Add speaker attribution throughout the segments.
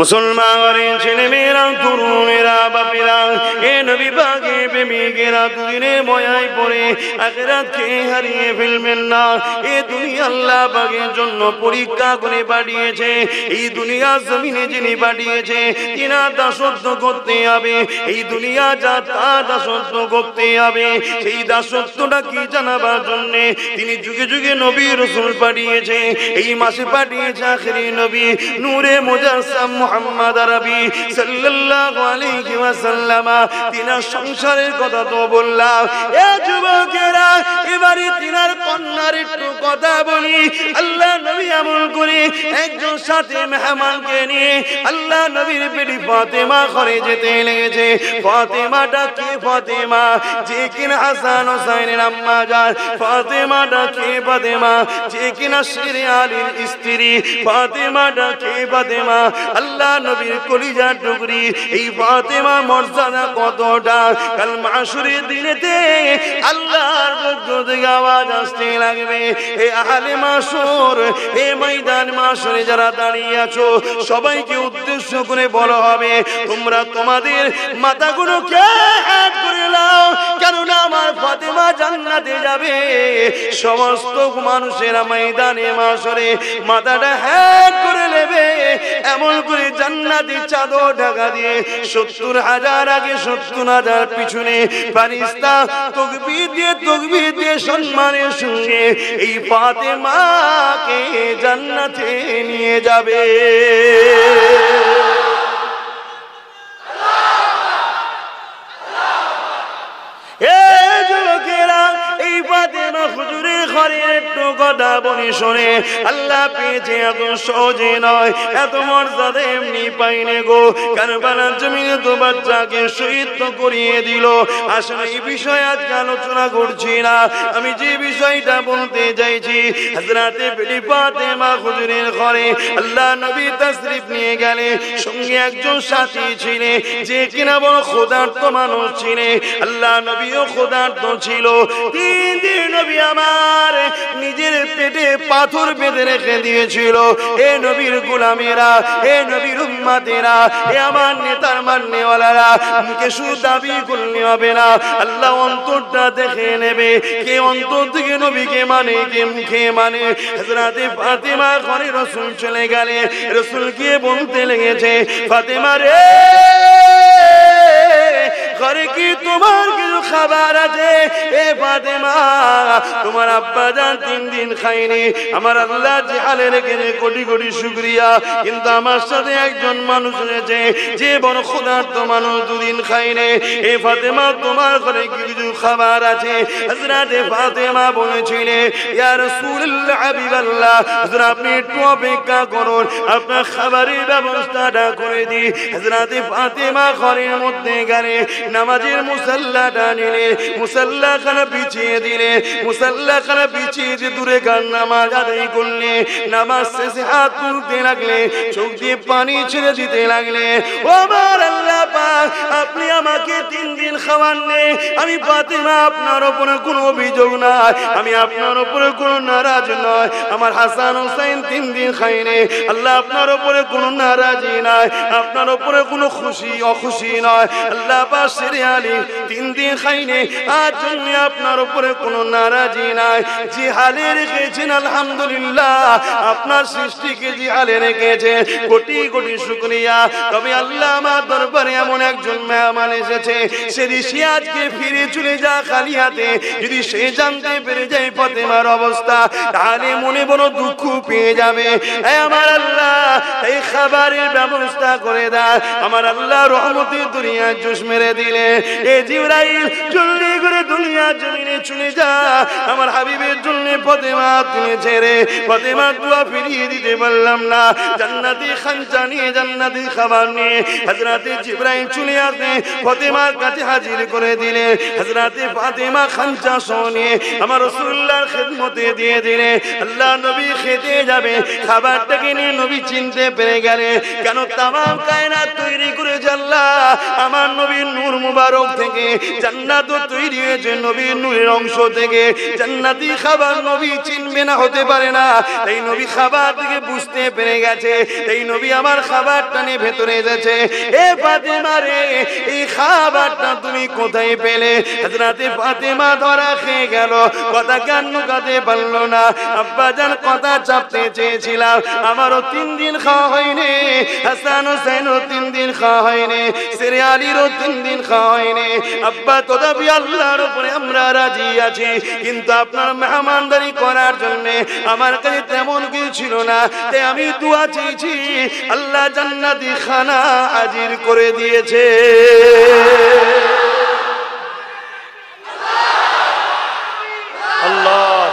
Speaker 1: মুসলমানের ছেলেমেয়েরা, তরুণেরা, বাপেরা, এ নবী পাকে প্রেমিকেরা দুদিনে ময়ায় পড়ে আখিরাতকে হারিয়ে ফেলবেন না। এ দুনিয়া আল্লাহ পাকের জন্য পরীক্ষা করে পাঠিয়েছে। এই দুনিয়া জমিনে যিনি পাঠিয়েছে তিনার দাসত্ব করতে হবে। এই দুনিয়া যা তার দাসত্ব করতে হবে। সেই দাসত্বটা কি জানাবার জন্য তিনি যুগে যুগে নবী রাসূল পাঠিয়েছে। এই মাসে পাঠিয়েছে আখেরি নবী নূরে মুজাসসাম মুহাম্মদ আরবি সাল্লাল্লাহু আলাইহি ওয়াসাল্লাম। তিনার সংসারের কথা তো বললাম। এ যুবকেরা, এবারে তিনার কন্যার একটু কথা বলি। আল্লাহ নবী আমল করে একজন সাথে মেহমানকে নিয়ে আল্লাহ নবীর বেটি ফাতেমা ঘরে যেতে লেগেছে। ফাতেমাটা কে? ফাতেমা যে কিনা হাসান হোসেনের আম্মা যান। ফাতেমাটা কে? ফাতেমা যে কিনা শেরে আলীর স্ত্রী। ফাতেমাটা কে? ফাতেমা আল্লাহ নবীর কলিজার টুকরি। এই ফাতেমা মর্যাদা কতটা! কাল মাশরের দিনেতে আল্লাহর পক্ষ থেকে আওয়াজ আসতে লাগবে, হে আহলে মাশর, হে ময়দান মাশরে যারা দাঁড়িয়ে আছো সবাইকে উদ্দেশ্য করে বলা হবে, তোমরা তোমাদের মাথাগুলোকে হেঁট করে নাও, কেননা আমার ফাতেমা জান্নাতে যাবে। সমস্ত মানুষেরা ময়দানে মাশরে মাথাটা হেঁট করে নেবে। এমন করে জান্নাতি চাদর ঢাকা দিয়ে 70,000 আগে 70,000 পিছনে ফেরেশতা তাকবীর দিয়ে সম্মানের সঙ্গে এই ফাতেমাকে জান্নাতে নিয়ে যাবে। এই ফাতেমা হুজুরের ঘরে একটু কথা বলি শোনে। আল্লাহ পেয়েছে এত সহজে নয়, এত মর্যাদা এমনি পাইনে গো। কারবালার জমিনে তো বাচ্চাকে শহীদ তো করিয়ে দিল। আসলে এই বিষয়ে আজকে আলোচনা করছি না। আমি যে বিষয়টা বলতে চাইছি, হযরতে বেটি ফাতেমা হুজুরের ঘরে আল্লাহ নবী তাশরীফ নিয়ে গেলে সঙ্গে একজন সাথী ছিলেন যে কিনা বড় ক্ষুধার্ত মানুষ ছিলেন। আল্লাহ নবীও ক্ষুধার্ত ছিল। 3 দিন নবী আমার নিজের পেটে পাথর বেঁধে রেখে দিয়েছিল। এ নবীর গোলামেরা, এ নবীর উম্মতেরা, এ আমার নেতার মাননেওয়ালারা, মুখে শুধু দাবি করলে হবে না, আল্লাহ অন্তরটা দেখে নেবে। কে অন্তর থেকে নবীকে মানে, কে মুখে মানে। হযরতে ফাতেমা ঘরে রাসূল চলে গেলে রাসূল গিয়ে বলতে লেগেছে, ফাতেমা রে, ঘরে কি তোমার কিছু খাবার আছে? এ ফাতেমা, তোমার আব্বা জান 3 দিন খায়নি। আমার আল্লাহ যে হালে রেখেছে কোটি কোটি শুকরিয়া, কিন্তু আমার সাথে একজন মানুষ রয়েছে যে বড় ক্ষুধার্ত মানুষ, 2 দিন খায়নি। এ ফাতেমা, তোমার ঘরে কি কিছু খাবার আছে? হযরতে ফাতেমা বলেছিলেন, ইয়া রাসূলুল্লাহ, হাবিবাল্লাহ, হুজুর আপনি একটু অপেক্ষা করুন, আপনার খাবারের ব্যবস্থাটা করে দিই। হযরতে ফাতেমা ঘরের মধ্যে গেলে নামাজের মুসাল্লাটা নিলে, মুসাল্লাখানা বিছিয়ে দিলে, মুসাল্লাখানা বিছিয়ে দিয়ে দূরে গান নামাজ আদায় করলে, নামাজ শেষে হাত তুলতে লাগলে, চোখ দিয়ে পানি ছেড়ে দিতে লাগলে। ও আমার আল্লাহ পাক, আপনি আমাকে 3 দিন খাওয়াননি। আমি ফাতেমা আপনার উপরে কোনো অভিযোগ নাই, আমি আপনার উপরে কোনো নারাজ নয়। আমার হাসান হোসেন 3 দিন খায়নি। আল্লাহ আপনার উপরে কোনো নারাজি নাই, আপনার উপরে কোনো অখুশি নয়। আল্লাহ পাক শেরে আলী 3 দিন খায়নি, আজ জন্য আপনার উপরে কোনো নারাজি নাই। যে হালে রেখেছেন আলহামদুলিল্লাহ, আপনার সৃষ্টিকে যে হালে রেখেছেন কোটি কোটি শুকরিয়া। তবে আল্লাহ আমার দরবারে এমন একজন মেহমান এসেছে, যদি সে আজকে ফিরে চলে যা খালি হাতে, যদি সে জানতে পেরে যায় ফাতেমার অবস্থা, তাহলে মনে বড় দুঃখ পেয়ে যাবে। আমার আল্লাহ এই খাবারের ব্যবস্থা করে দেয়। আমার আল্লাহ রহমতের দুনিয়ার জোশ মেরে দিলে, এ জিবরাইল জলদি করে দুনিয়ার জমিনে চলে যা, আমার হাবিবের জন্য ফাতেমা তুমি ছেড়ে। ফাতেমা দোয়া ফিরিয়ে দিতে পারলাম না। জান্নাতি খানচা নিয়ে, জান্নাতি খাবার নিয়ে হযরতে জিবরাইল চলে আসে, ফাতেমার কাছে হাজির করে দিলে। হযরতে ফাতেমা খানচা শুনে আমার রাসূলুল্লাহর খিদমতে দিয়ে দিলে। আল্লাহ নবী খেতে যাবে, খাবারটাকে নিয়ে নবী চিনতে পেরে গেলে, কেন তামাম কায়নাত তৈরি করে আল্লাহ আমার নবীর নূর মুবারক থেকে জান্নাত তৈরি দিয়েছে নবীর নূরের অংশ থেকে জান্নাতি খাবার নবী চিনবে না, হতে পারে না। তাই নবী খাবার থেকে বুঝতে পেরে গেছে, তাই নবী আমার খাবারটা নিয়ে ভেতরে এসেছে। এ ফাতেমা রে, এই খাবারটা তুমি কোথায় পেলে? হযরতে ফাতেমা ধরা খেয়ে গেল, কথা কান লুকাতে পারলো না। আব্বাজান কথা চাপতে চেয়েছিলাম, আমারও 3 দিন খাওয়া হয়নি, হাসান হোসেনও 3 দিন খাওয়া হয়নি, সেরে আলীরও 3 দিন খাওয়া হয়নি। আব্বা তথাপি আল্লাহর উপরে আমরা রাজি আছি, কিন্তু আপনার মেহমানদারি করার জন্য আমার কাছে তেমন কিছু ছিল না, তাই আমি দোয়া চেয়েছি, আল্লাহ জান্নাতি খানা হাজির করে দিয়েছে। আল্লাহ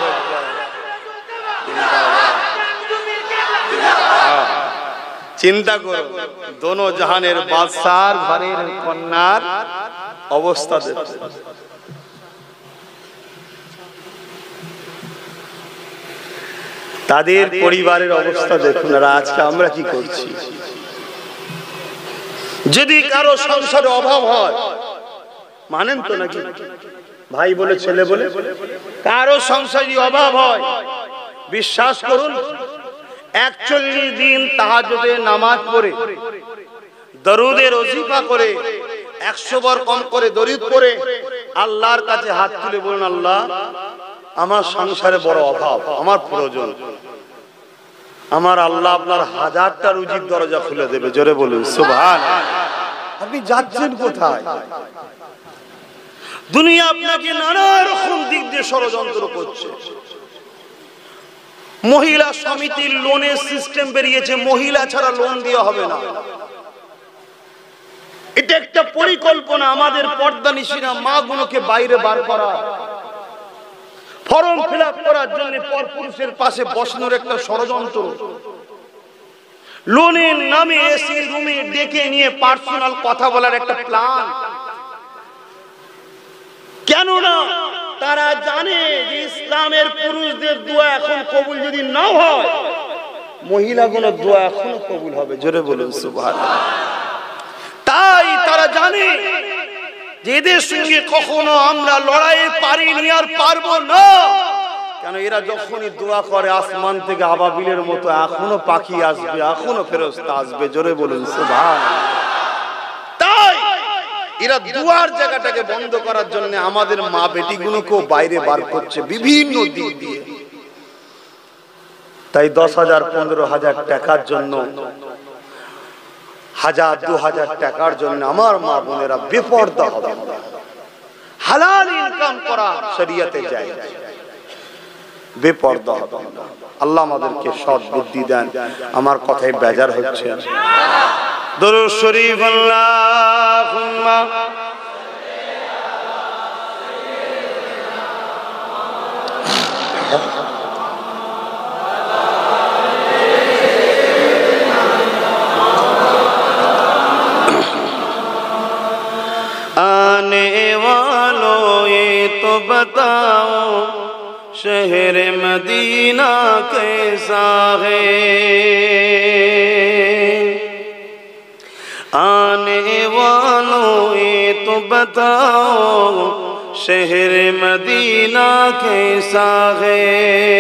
Speaker 1: চিন্তা করো, দোনো জাহানের বাদশার ঘরের কন্যার অবস্থা দেখো। তাদের পরিবারের অবস্থা দেখুন, আর আজকে আমরা কি করছি। যদি কারো সংসারে অভাব হয়, মানেন তো নাকি ভাই বলে ছেলে বলে, কারো সংসারে অভাব হয়, বিশ্বাস করুন 41 দিন তাহাজ্জুদে নামাজ পড়ে, দরুদে ওজিফা করে, 100 বার কম করে দরুদ পড়ে আল্লাহর কাছে হাত তুলে বলুন, আল্লাহ আমার সংসারে বড় অভাব, আমার প্রয়োজন, আমার আল্লাহ আপনার 1000টা রুজির দরজা খুলে দেবে। জোরে বলুন সুবহানাল্লাহ। আপনি যাচ্ছেন কোথায়? দুনিয়া আপনাকে নানা রকম দিক দিয়ে ষড়যন্ত্র করছে। মহিলা সমিতির লোনের সিস্টেম বেরিয়েছে, মহিলা ছাড়া লোন দেওয়া হবে না। এটা একটা পরিকল্পনা, আমাদের পর্দানিশীরা মা গুলোকে বাইরে বার করা, ফর্ম ফিল আপ করার জন্য পরপুরুষের পাশে বসানোর একটা ষড়যন্ত্র। লোনের নামে এসি রুমে ডেকে নিয়ে পার্সোনাল কথা বলার একটা প্ল্যান। কেননা তারা জানে যে ইসলামের পুরুষদের দোয়া এখন কবুল যদি না হয়, মহিলাগুলোর দোয়া এখনো কবুল হবে। জোরে বলুন সুবহানাল্লাহ। তাই তারা জানে যে এদের সঙ্গে কখনো আমরা লড়াই পারিনি আর পারবো না, কেন এরা যখনই দোয়া করে আসমান থেকে আবাবিলের মতো এখনো পাখি আসবে, এখনো ফেরেশতা আসবে। জোরে বলুন সুবহানাল্লাহ। তাই এরা দুয়ার জায়গাটাকে বন্ধ করার জন্য আমাদের মা বেটিগুলোকেও বাইরে বার করছে বিভিন্ন দিক দিয়ে। তাই 10,000 15,000 টাকার জন্য, 1000 2000 টাকার জন্য আমার মা বোনেরা বেপরদা হবে। হালাল ইনকাম করা শরীয়তে জায়েজ, বেপরদা হবে। আল্লাহ আমাদেরকে সৎ বুদ্ধি দেন। আমার কথায় বেজার হচ্ছে? দরুদ শরীফ আল্লাহুম্মা आने वालों ये तो बताओ शहर मदीना कैसा है, आने वालों ये तो बताओ शहर मदीना कैसा है।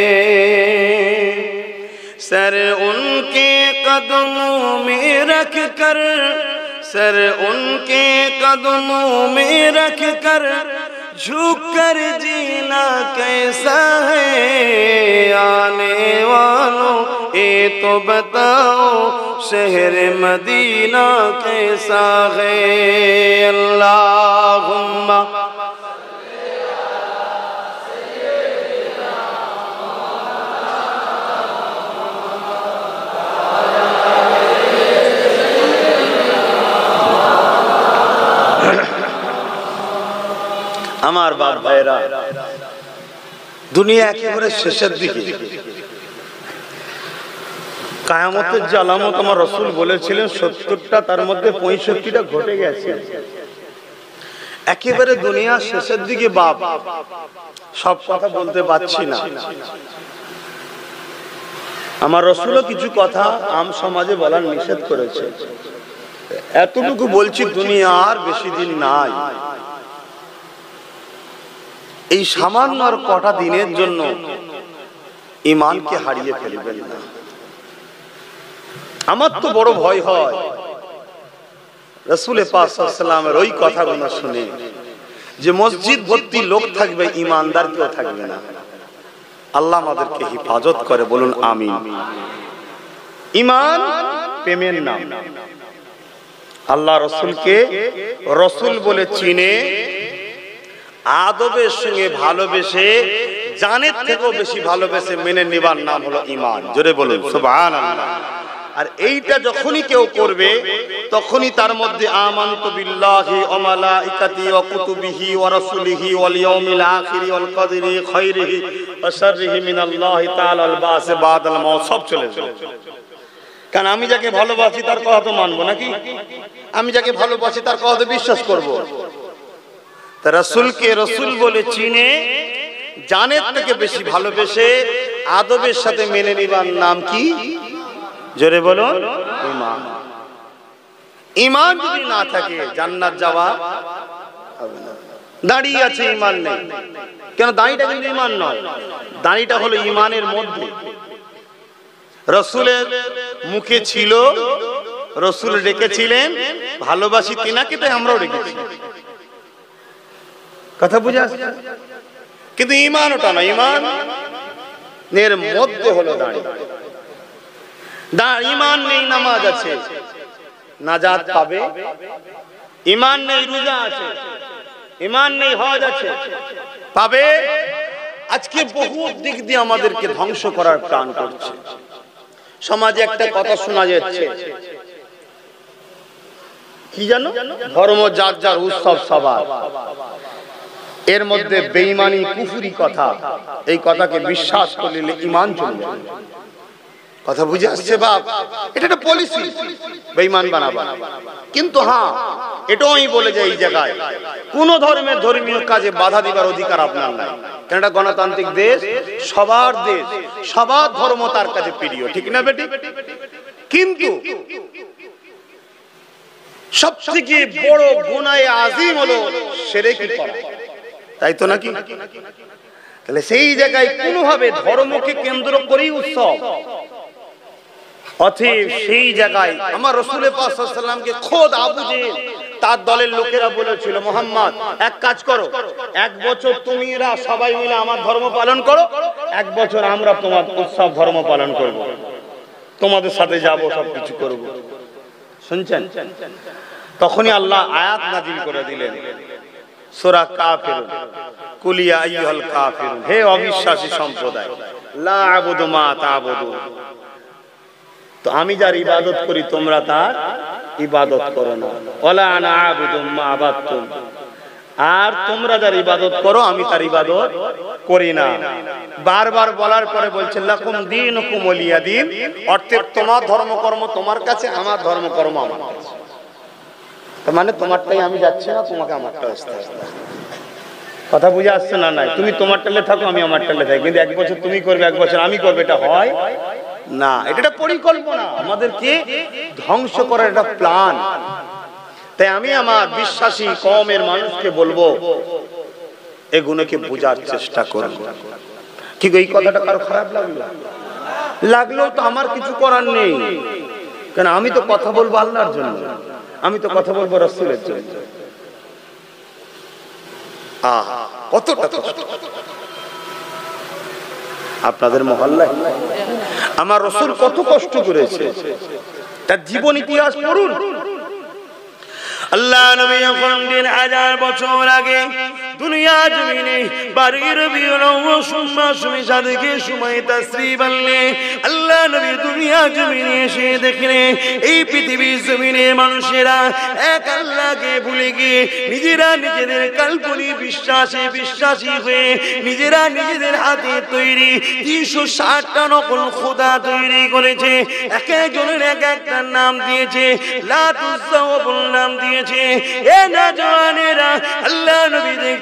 Speaker 1: सर उनके कदमों में रख कर, सर उनके कदमों में रख कर झुक कर जीना कैसा है। आने वालों ये तो बताओ शहर मदीना कैसा है। अल्लाहुम्मा আমার বাপ ভাইরা, দুনিয়া একেবারে শেষের দিকে। কিয়ামতের যে আলামত আমার রাসূল বলেছিলেন 70টা, তার মধ্যে 65টা ঘটে গেছে। একেবারে দুনিয়া শেষের দিকে বাপ, সব কথা বলতে পারছি না। আমার রাসূলও কিছু কথা আম সমাজে বলার নিষেধ করেছে। এতটুকু বলছি, দুনিয়া আর বেশি দিন নাই। এই সামান্য আর কটা দিনের জন্য ঈমানকে হারিয়ে ফেলবেন না। আমার তো বড় ভয় হয় রাসূল পাক সাল্লাল্লাহু আলাইহি ওয়াসাল্লামের ওই কথাগুলো শুনে, যে মসজিদ ভর্তি লোক থাকবে, ঈমানদার কেউ থাকবে না। আল্লাহ আমাদেরকে হেফাজত করে, বলুন আমিন। ঈমান প্রেমের নাম। আল্লাহ রসুলকে রসুল বলে চিনে, আদবের সঙ্গে ভালোবেসে, জানের থেকেও বেশি ভালোবেসে মেনে নেবার নাম হলো ঈমান। জোরে বলুন সুবহানাল্লাহ। আর এইটা যখনই কেউ করবে, তখনই তার মধ্যে আমানতু বিল্লাহি ওয়া মালাইকাতিহি ওয়া কুতুবিহি ওয়া রাসূলিহি ওয়াল ইয়াউমিল আখিরি ওয়াল কদরি খাইরিহি ওয়া শাররিহি মিনাল্লাহি তাআলা ওয়াল বাসি বাদাল মাউত সব চলে যায়। কারণ আমি যাকে ভালোবাসি তার কথা তো মানবো নাকি? আমি যাকে ভালোবাসি তার কথা তো বিশ্বাস করবো। তা রাসূলকে রাসূল বলে চিনে, জানের থেকে বেশি ভালোবেসে, আদবের সাথে মেনে নিবার নাম কি? জোরে বলুন ঈমান। ঈমান যদি না থাকে জান্নাত যাওয়া হবে না। দাঁড়িয়ে আছে, ঈমান নেই। কেন? দাঁড়িটা কিন্তু ঈমান নয়, দাঁড়িটা হলো ঈমানের মধ্যে। রাসূলের মুখে ছিল, রাসূল ডেকেছিলেন ভালোবাসি তিনাকে, তাই আমরাও ডেকেছি। কথা বুঝা? কিন্তু ঈমান ওটা না, ঈমান এর মধ্যে হলো দাঁড়ি। ঈমান নেই নামাজ আছে, নাজাত পাবে। ঈমান নেই রোজা আছে, ঈমান নেই হজ আছে, পাবে। আজকে বহু দিক দিয়ে আমাদেরকে ধ্বংস করার প্ল্যান করছে। সমাজে একটা কথা শোনা যাচ্ছে, কি জানো? ধর্ম যার যার, উৎসব সবার। এর মধ্যে বেঈমানি কুফরি কথা, এই কথাকে বিশ্বাস করলে ঈমান চলে যাবে। কথা বুঝে আসছে বাপ? এটা একটা পলিসি, বেঈমান বানাবা। কিন্তু হ্যাঁ, এটাও আমি বলে যাই, এই জায়গায় কোন ধর্মের ধর্মীয় কাজে বাধা দিবার অধিকার আপনার নাই। কারণ এটা গণতান্ত্রিক দেশ, সবার দেশ, সবার ধর্ম তার কাছে প্রিয়, ঠিক না বেটি? কিন্তু সবথেকে বড় গুনাহে আযীম হলো শিরক করা, তাই তো নাকি? তাহলে সেই জায়গায় কোনোভাবে ধর্মকে কেন্দ্র করেই উৎসব, অতএব সেই জায়গায় আমার রাসূল পাক সাল্লাল্লাহু আলাইহি ওয়াসাল্লামকে খোদ আবু জেহেল তার দলের লোকেরা বলেছিল, মুহাম্মদ এক কাজ করো, এক বছর তুমিরা সবাই মিলে আমার ধর্ম পালন করো, এক বছর আমরা তোমার উৎসব ধর্ম পালন করব, তোমাদের সাথে যাব, সবকিছু করব। শুনছেন? তখনই আল্লাহ আয়াত নাযিল করে দিলেন, সূরা কাফিরুন, কুল ইয়া আইয়ুহাল কাফিরুন, হে অবিশ্বাসী সম্প্রদায়, লা আ'বুদু মা তা'বুদুন, তো আমি যার ইবাদত করি তোমরা তার ইবাদত করো না। ওয়ালা আনা আ'বুদু মা আবাদতুম, আর তোমরা যার ইবাদত করো আমি তার ইবাদত করি না। বারবার বলার পরে বলছেন লাকুম দীনুকুম ওয়ালিয়া দীন, অর্থাৎ তোমার ধর্মকর্ম তোমার কাছে, আমার ধর্মকর্ম আমার কাছে। তার মানে তোমারটাই আমি যাচ্ছি না, তোমাকে আমারটা আসতে আসতে। কথা বুঝে আসছে না? নাই, তুমি তোমার টালে থাকো, আমি আমার টালে থাকি, কিন্তু এক বছর তুমি করবে, এক বছর আমি করবে, এটা হয় না। এটা পরিকল্পনা, আমাদেরকে ধ্বংস করার একটা প্ল্যান। তাই আমি আমার বিশ্বাসী কওমের মানুষকে বলবো, এগুলোকে বোঝার চেষ্টা করব। ঠিক এই কথাটা কারো খারাপ লাগলো তো আমার কিছু করার নেই, কারণ আমি তো কথা বলবো আল্লাহর জন্য, আমি তো কথা বলবো রাসূলের জন্য। আহা, কতটা কষ্ট আপনাদের মহল্লায়। আমার রাসূল কত কষ্ট করেছে, তার জীবন ইতিহাস পড়ুন। আল্লাহ নবী যখন 1000 বছর আগে দুনিয়া জমিনে বারো রবিউল আউয়াল সুম্মা সাদেকে সময় তাশরীফ আনলে, আল্লাহ নবী দুনিয়া জমিনে এসে দেখলেন এই পৃথিবীর জমিনে মানুষেরা এক আল্লাহকে ভুলে গিয়ে নিজেরা নিজেদের কাল্পনিক বিশ্বাসী হয়ে নিজেরা নিজেদের হাতে তৈরি 360টা নকল খোদা তৈরি করেছে। এক একজনের এক একটা নাম দিয়েছে, লাত উজ্জা নাম দিয়েছে। এ নওজওয়ানেরা, আল্লাহ নবী দেখতে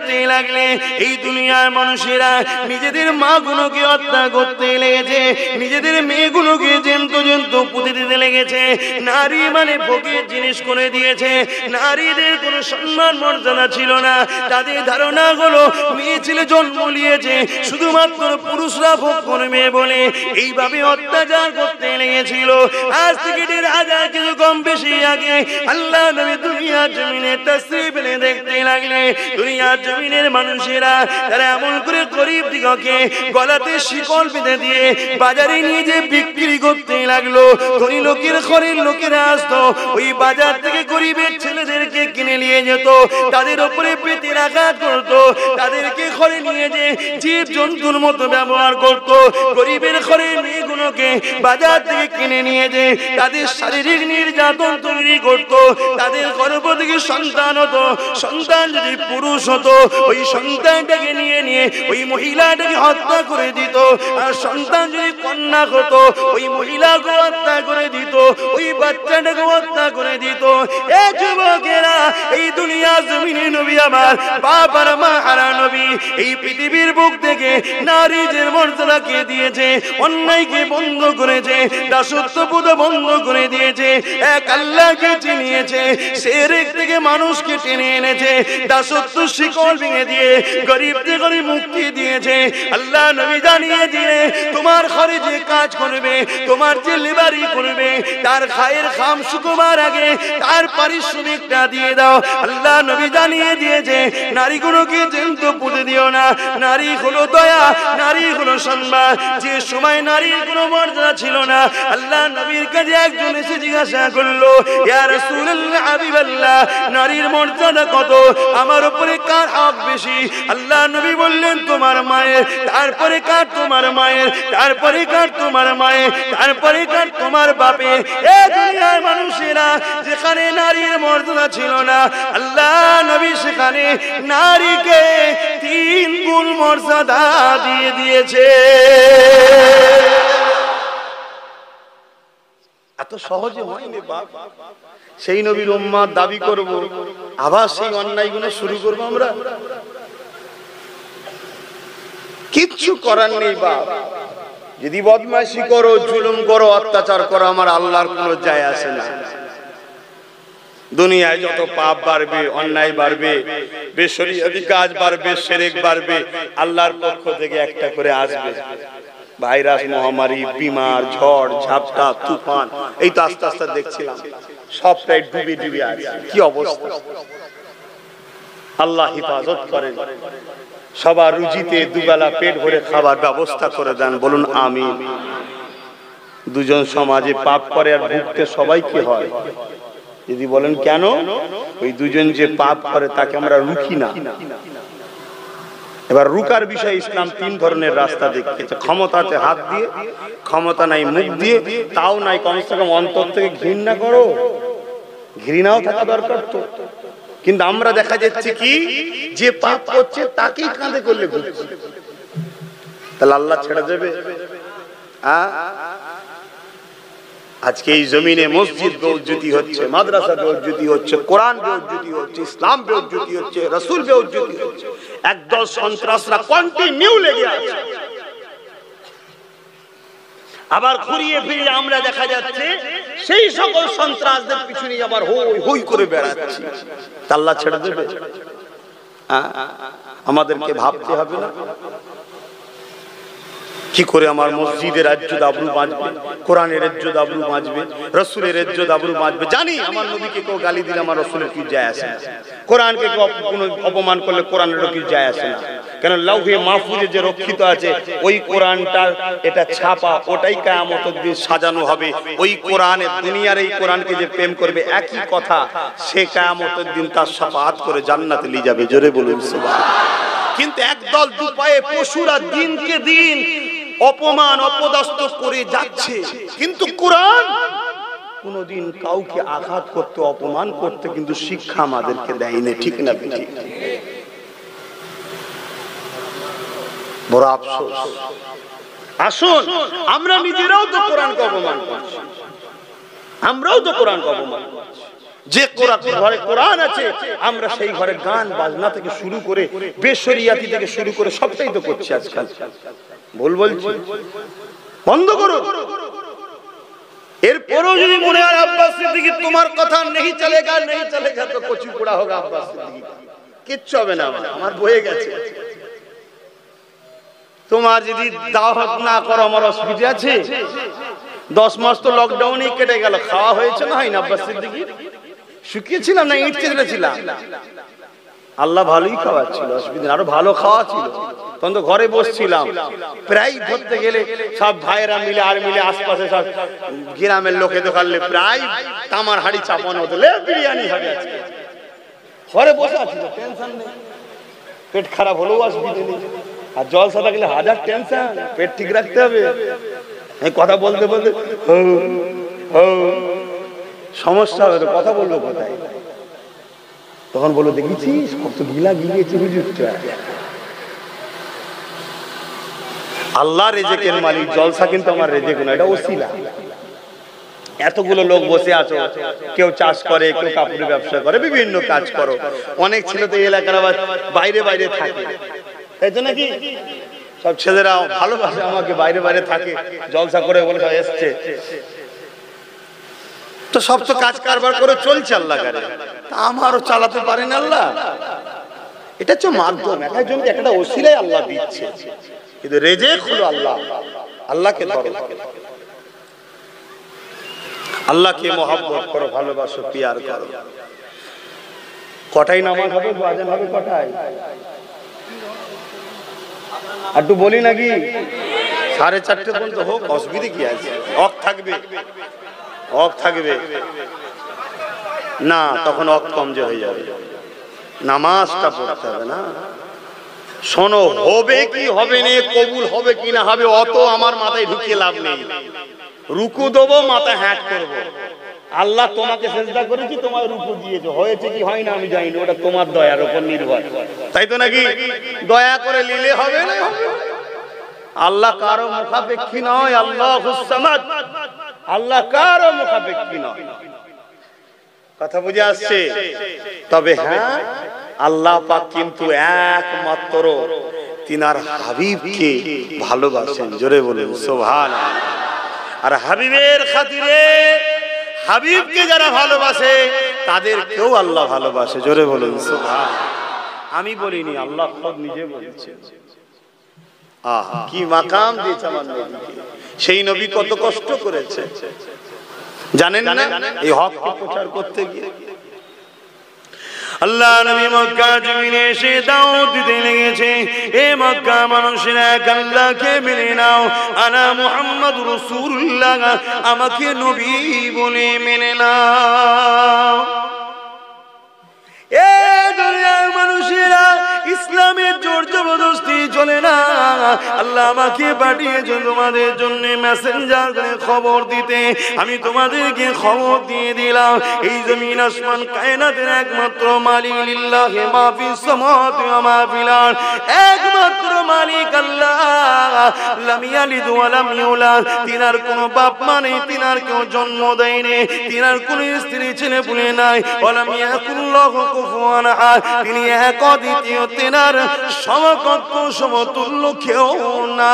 Speaker 1: দেখতে লাগলে এই দুনিয়ার মানুষেরা নিজেদের মাগুলোকে হত্যা করতে লেগেছে, নিজেদের মেয়েগুলোকে জেন্ত পুঁতে দিতে লেগেছে। নারী মানে ভোগের জিনিস করে দিয়েছে, নারীদের কোনো সম্মান মর্যাদা ছিল না। তাদের ধারণা হলো মেয়ে ছেলে জন্ম নিয়েছে শুধুমাত্র পুরুষরা ভোগ করবে বলে, এইভাবে অত্যাচার করতে লেগেছিল। আজ থেকে 1,000 কিছু কম বেশি আগে আল্লাহ নবী দুনিয়ার জমিনে তাশরীফ এনে দেখতে লাগলে দুনিয়ার জমিনের মানুষেরা তারা এমন করে গরিব দিগকে গলাতে শিকল বেঁধে দিয়ে বাজারে নিয়ে যে বিক্রি করতে লাগলো। ধনী লোকের ঘরের লোকেরা আসতো, ওই বাজার থেকে গরিবের ছেলেদেরকে কিনে নিয়ে যেত, তাদের উপরে পেটের আঘাত করতো, তাদেরকে ঘরে নিয়ে যে জীব জন্তুর মতো ব্যবহার করত। গরিবের ঘরের মেয়েগুলোকে বাজার থেকে কিনে নিয়ে যে তাদের শারীরিক নির্যাতন তৈরি করত। তাদের গর্ভ থেকে সন্তান হতো, সন্তান যদি পুরুষ হতো ওই সন্তানটাকে নিয়ে ওই মহিলাটাকে হত্যা করে দিত। আর সন্তান যদি কন্যা হতো ওই মহিলাকে হত্যা করে দিত, ওই বাচ্চাটাকে হত্যা করে দিত। এ যুবকেরা, এই দুনিয়া জমিনে নবী আমার বাবার মা হারা নবী এই পৃথিবীর বুক থেকে নারীদের মর্যাদাকে দিয়েছে, অন্যায়কে বন্ধ করেছে, দাসত্ববোধ বন্ধ করে দিয়েছে, এক আল্লাহকে চিনিয়েছে, শিরক থেকে মানুষকে টেনে এনেছে, দাসত্ব শিকল ভেঙে দিয়ে গরিবদের ঘরে মুক্তি দিয়েছে। আল্লাহ নবী জানিয়ে দিয়ে তোমার ঘরে যে কাজ করবে, তোমার যে লেবারি করবে, তার খায়ের খাম শুকোবার আগে তার পারিশ্রমিকটা দিয়ে দাও। আল্লাহ নবী জানিয়ে দিয়েছে নারীগুলোকে জেন্ত পুঁতে দিও না। নারী হলো দয়া, নারী হলো সম্মান। যে সময় নারীর কোনো মর্যাদা ছিল না, আল্লাহ নবীর কাছে একজন এসে জিজ্ঞাসা করলো, ইয়া রাসূলুল্লাহ হাবিবাল্লাহ, নারীর মর্যাদা কত, আমার উপরে কার হক বেশি? আল্লাহ নবী বললেন তোমার মায়ের, তারপরে কার তোমার মায়ের, তারপরে কার তোমার মায়ের, তারপরে কার তোমার বাপের। এ দুনিয়ার মানুষেরা যেখানে নারীর মর্যাদা ছিল না, আল্লাহ নবী সেখানে নারীকে 3 গুণ মর্যাদা দিয়ে দিয়েছে। এত সহজে হয়নি বাপ। সেই নবীর উম্মত দাবি করব, আবার সেই অন্যায়গুলো শুরু করবো আমরা? কিচ্ছু করার নেই বাপ। যদি বদমাইশি করো, জুলুম করো, অত্যাচার করো, আমার আল্লাহর কোনো যায় আসে না। দুনিয়ায় যত পাপ বাড়বে, অন্যায় বাড়বে, বেশরিয়াতি কাজ বাড়বে, শিরক বাড়বে, আল্লাহর পক্ষ থেকে একটা করে আসবে ভাইরাস, মহামারী, বিমার, ঝড় ঝাপটা, তুফান। এই তো আস্তে আস্তে দেখছিলাম সবটাই ডুবে ডুবে আছে। কি অবস্থা! আল্লাহ হিফাজত করেন, সবার রুজিতে দুবেলা পেট ভরে খাবার ব্যবস্থা করে দেন, বলুন আমিন। দুজন সমাজে পাপ করে আর ভুগতে সবাইকে হয়। যদি বলেন কেন? ওই দুজন যে পাপ করে তাকে আমরা রুখি না। এবার রুকার বিষয় ইসলাম 3 ধরনের রাস্তা দেখিয়েছে। ক্ষমতা আছে হাত দিয়ে, ক্ষমতা নাই মুখ দিয়ে, তাও নাই কমসে কম অন্তর থেকে ঘৃণা করো। ঘৃণাও থাকা দরকার তো। কিন্তু আমরা দেখা যাচ্ছে কি, যে পাপ করছে তাকেই কাঁধে করলে ঘুরছে। তাহলে আল্লাহ ছেড়ে দেবে? আজকে এই জমিনে মসজিদ বেউজ্জতি হচ্ছে, মাদ্রাসা বেউজ্জতি হচ্ছে, কোরআন বেউজ্জতি হচ্ছে, ইসলাম বেউজ্জতি হচ্ছে, রাসূল বেউজ্জতি হচ্ছে। একদল সন্ত্রাসরা কন্টিনিউ লেগে আছে। আবার ঘুরিয়ে ফিরিয়ে আমরা দেখা যাচ্ছে সেই সকল সন্ত্রাসদের পিছনে আবার হই হই করে বেড়াচ্ছি। আল্লাহ ছেড়ে দেবে? আমাদেরকে ভাবতে হবে না কি করে আমার মসজিদের ইজ্জত আবরু বাঁচবে, কোরআনের ইজ্জত আবরু বাঁচবে, রাসূলের ইজ্জত আবরু বাঁচবে। জানি আমার নবীকে কেউ গালি দিলে আমার রাসূলের কি যায় আসে না, কোরআনকে কেউ অপমান করলে কোরআনের কি যায় আসে না। কেন লাউহে মাহফুজে যে রক্ষিত আছে ওই কোরআনটা, এটা ছাপা, ওটাই কিয়ামতের দিন সাজানো হবে। ওই কোরআনের, দুনিয়ার এই কোরআনকে যে প্রেম করবে একই কথা, সে কিয়ামতের দিন তার শাফাআত করে জান্নাতে নিয়ে যাবে। জোরে বলুন সুবহানাল্লাহ। কিন্তু একদল দুপায়ে পশুরা দিনকে দিন অপমান অপদস্থ করে যাচ্ছে, কিন্তু কোরআন কোনদিন কাউকে আঘাত করতে, অপমান করতে কিন্তু শিক্ষা আমাদেরকে দেয়নি। ঠিক না? ঠিক। বড় আফসোস। আসুন, আমরা নিজেরাও তো কোরআনকে অপমান করছি, আমরাও তো কোরআনকে অপমান করছি।
Speaker 2: যে ঘরে কোরআন আছে আমরা সেই ঘরে গান বাজনা থেকে শুরু করে বেশরিয়াতি থেকে শুরু করে সবটাই তো করছি আজকাল। ভুল বলছি? বন্ধ করো। এরপরও যদি মনে হয় আব্বাস সিদ্দিকী তোমার কথা নেই চলেগা নেই চলেগা তো কচু পোড়া হোক আব্বাস সিদ্দিকী, কিচ্ছু হবে না। আমার বয়ে গেছে। তোমার যদি দাওয়াত না করো আমার অসুবিধা আছে? 10 মাস তো লকডাউনেই কেটে গেল, খাওয়া হয়েছে না হয় না আব্বাস সিদ্দিকী? শুকিয়েছিলাম না ইট চেঁচড়েছিলাম? আল্লাহ ভালোই খাওয়াচ্ছিল, অসুবিধা, আরো ভালো খাওয়া ছিল। তখন তো ঘরে বসছিলাম, প্রায় ধরতে গেলে সব ভাইয়েরা মিলে আর মিলে আশপাশে সব গ্রামের লোকে দোকানলে প্রায় তামার হাড়ি চাপানো হতো, বিরিয়ানি হবে আজকে। ঘরে বসে আছি তো টেনশন নেই, পেট খারাপ হলেও অসুবিধা নেই। আর জলসা থাকলে হাজার টেনশন, পেট ঠিক রাখতে হবে। কথা বলতে বলতে সমস্যা হবে, তো কথা বলবো কোথায়? তখন বলো দেখেছিস কত গিলা গিলিয়েছে হুজুরটা। আল্লাহ রেজেকের মালিক, জলসা কিন্তু আমার রেজেক না, এটা ওসিলা। এতগুলো লোক বসে আছো, কেউ চাষ করে, কেউ কাপড়ের ব্যবসা করে, বিভিন্ন কাজ করো। অনেক ছেলে তো এলাকার আবার বাইরে বাইরে থাকে, তাই তো নাকি? সব ছেলেরা ভালোবাসে আমাকে, বাইরে বাইরে থাকে, জলসা করে বলে সব এসছে। তো সব তো কাজ কারবার করে চলছে আল্লাহ কারে, আমারও চালাতে পারেন আল্লাহ। এটা হচ্ছে মাধ্যম, একটা জমিতে একটা ওসিলাই আল্লাহ দিচ্ছে, কিন্তু রেজেক হলো আল্লাহ। আল্লাহকে ধরো, আল্লাহকে মহব্বত করো, ভালোবাসো, পিয়ার করো। কটাই নামাজ হবে, আজান হবে কটাই? একটু বলি নাকি 4:30 পর্যন্ত হোক, অসুবিধা কি আছে? অক থাকবে, অক থাকবে না, তখন অক কমজোর হয়ে যাবে। নামাজটা পড়তে হবে না? শোনো, হবে কি হবে না, কবুল হবে কি না হবে, অত আমার মাথায় ঢুকিয়ে লাভ নেই। রুকু দেবো, মাথা হ্যাট করবো। আল্লাহ তোমাকে সেজদা করেছি, তোমার রুকু দিয়েছে, হয়েছে কি হয় না আমি জানি না, ওটা তোমার দয়ার উপর নির্ভর, তাই তো নাকি? দয়া করে নিলে হবে না? আল্লাহ কারো মুখাপেক্ষী নয়, আল্লাহুস সামাদ, আল্লাহ কারো মুখাপেক্ষী নয়। কথা বুঝে আসছে? তবে হ্যাঁ, আল্লাহ পাক কিন্তু একমাত্র তিনার হাবিবকে ভালোবাসেন। জোরে বলুন সুবহানাল্লাহ। আর হাবিবের খাতিরে, হাবিবকে যারা ভালোবাসে তাদেরকেও আল্লাহ ভালোবাসে। জোরে বলুন সুবহানাল্লাহ। আমি বলিনি, আল্লাহ খোদ নিজে বলেছেন। আহা, কি মাকাম দিয়েছে আমার নবীকে। সেই নবী কত কষ্ট করেছে জানেন না এই হককে প্রচার করতে গিয়ে। আল্লাহ নবী মক্কা জমিনে এসে দাওয়াত দিতে লেগেছে, এ মক্কা মানুষেরা এক আল্লাহকে মেনে নাও, আনা মুহাম্মাদুর রাসূলুল্লাহ, আমাকে নবী বলে মেনে নাও। এ দুনিয়ার মানুষেরা, ইসলামের জোর জবরদস্তি চলে না। আল্লাহ আমাকে পাঠিয়েছে তোমাদের জন্য মেসেঞ্জার করে খবর দিতে। আমি তোমাদেরকে খবর দিয়ে দিলাম, এই জমিন আসমান কায়নাতের একমাত্র মালিক লিল্লাহি মা ফিস সামাওয়াতি ওয়া মা ফিল আরদ, একমাত্র মালিক আল্লাহ। লাম ইয়ালিদ ওয়া লাম ইউলাদ, তিনার কোনো বাপ মা নেই, তিনার কেউ জন্ম দেয়নি, তিনার কোনো স্ত্রী ছেলে পুলে নাই। ওয়া লাম ইয়াকুল্লাহু কুফুয়ান আহাদ, তিনি এক অদ্বিতীয়, তিনার সমকক্ষ সমতুল্য কেউ না।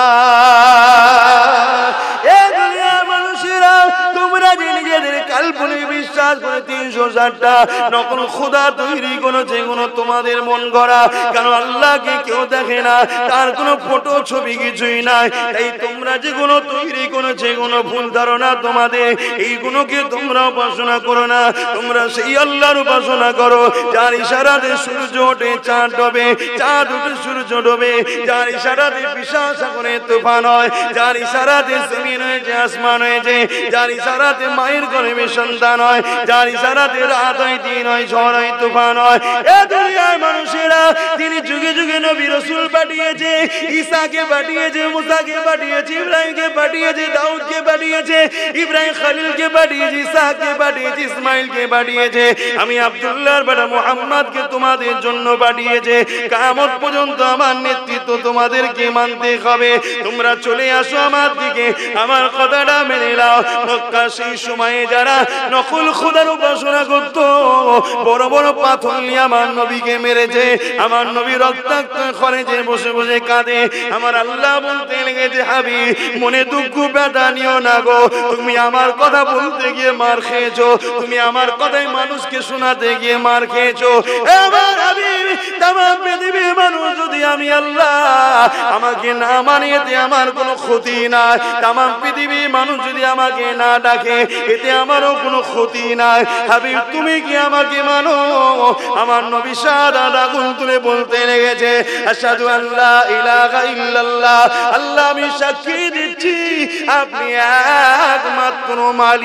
Speaker 2: এ দুনিয়ার মানুষেরা, তোমরা যে নিজেদের কাল্পনিক বিশ্বাস করে 360টা নকল খোদা তৈরি করেছে, কোনো তোমাদের মন গড়া, কারণ আল্লাহকে কেউ দেখে না, তার কোনো ফটো ছবি কিছুই নাই। তাই তোমরা যেগুলো তৈরি করেছে, কোনো ভুল ধারণা তোমাদের, এইগুলোকে তোমরা উপাসনা করো না। তোমরা সেই আল্লাহর উপাসনা করো যার ইশারাতে সূর্য ওঠে, চাঁদ ডোবে, চাঁদ উঠে সূর্য ডোবে, যার ইশারাতে বিশাল সাগরে তুফান হয়, যার ইশারাতে জমিন হয়েছে, আসমান হয়েছে, যার ইশারাতে মায়ের গর্ভে সন্তান হয়, যার ইশারাতে রাত হয়, দিন হয়, ঝড় হয়, তুফান হয়। এ দুনিয়ার মানুষেরা, তিনি যুগে যুগে নবী রাসূল পাঠিয়েছে, ঈসাকে পাঠিয়েছে, মুসাকে পাঠিয়েছে, ইব্রাহিমকে পাঠিয়েছে, দাউদকে পাঠিয়েছে, ইব্রাহিম খলিলকে পাঠিয়েছে, ইসাকে পাঠিয়েছে, ইসমাইলকে পাঠিয়েছে। আমি আব্দুল্লাহর বেটা মুহাম্মদকে তোমাদের জন্য পাঠিয়েছে। কিয়ামত পর্যন্ত আমার নেতৃত্ব তোমাদেরকে মানতে হবে। তোমরা চলে আসো আমার দিকে, আমার কথাটা মেনে নাও।
Speaker 1: মক্কা সেই সময়ে যারা নকল খোদার উপাসনা করত, বড় বড় পাথর নিয়ে আমার নবীকে মেরেছে। আমার নবী রক্তাক্ত খরচে বসে বসে কাঁদে। আমার আল্লাহ বলতে লেগেছে, হাবিব মনে দুঃখ ব্যথা নিও না গো, তুমি আমার কথা বলতে গিয়ে মার খেয়েছো, তুমি আমার কথাই মানুষকে শোনাতে গিয়ে মার খেয়েছো। আমার হাবিব তামাম পৃথিবীর মানুষ যদি আমি আল্লাহ আমাকে না মানিয়েতে আমার কোনো ক্ষতি নাই, তামাম পৃথিবীর মানুষ যদি আমাকে না ডাকে এতে আমারও কোনো ক্ষতি নাই। হাবিব তুমি কি আমাকে মানো? আমার নবী সাদা আগুন তুলে বলতে লেগেছে, আশহাদু আল্লা ইলাহা ইল্লাল্লাহ, আল্লাহ আমি সাক্ষী দিচ্ছি আপনি একমাত্র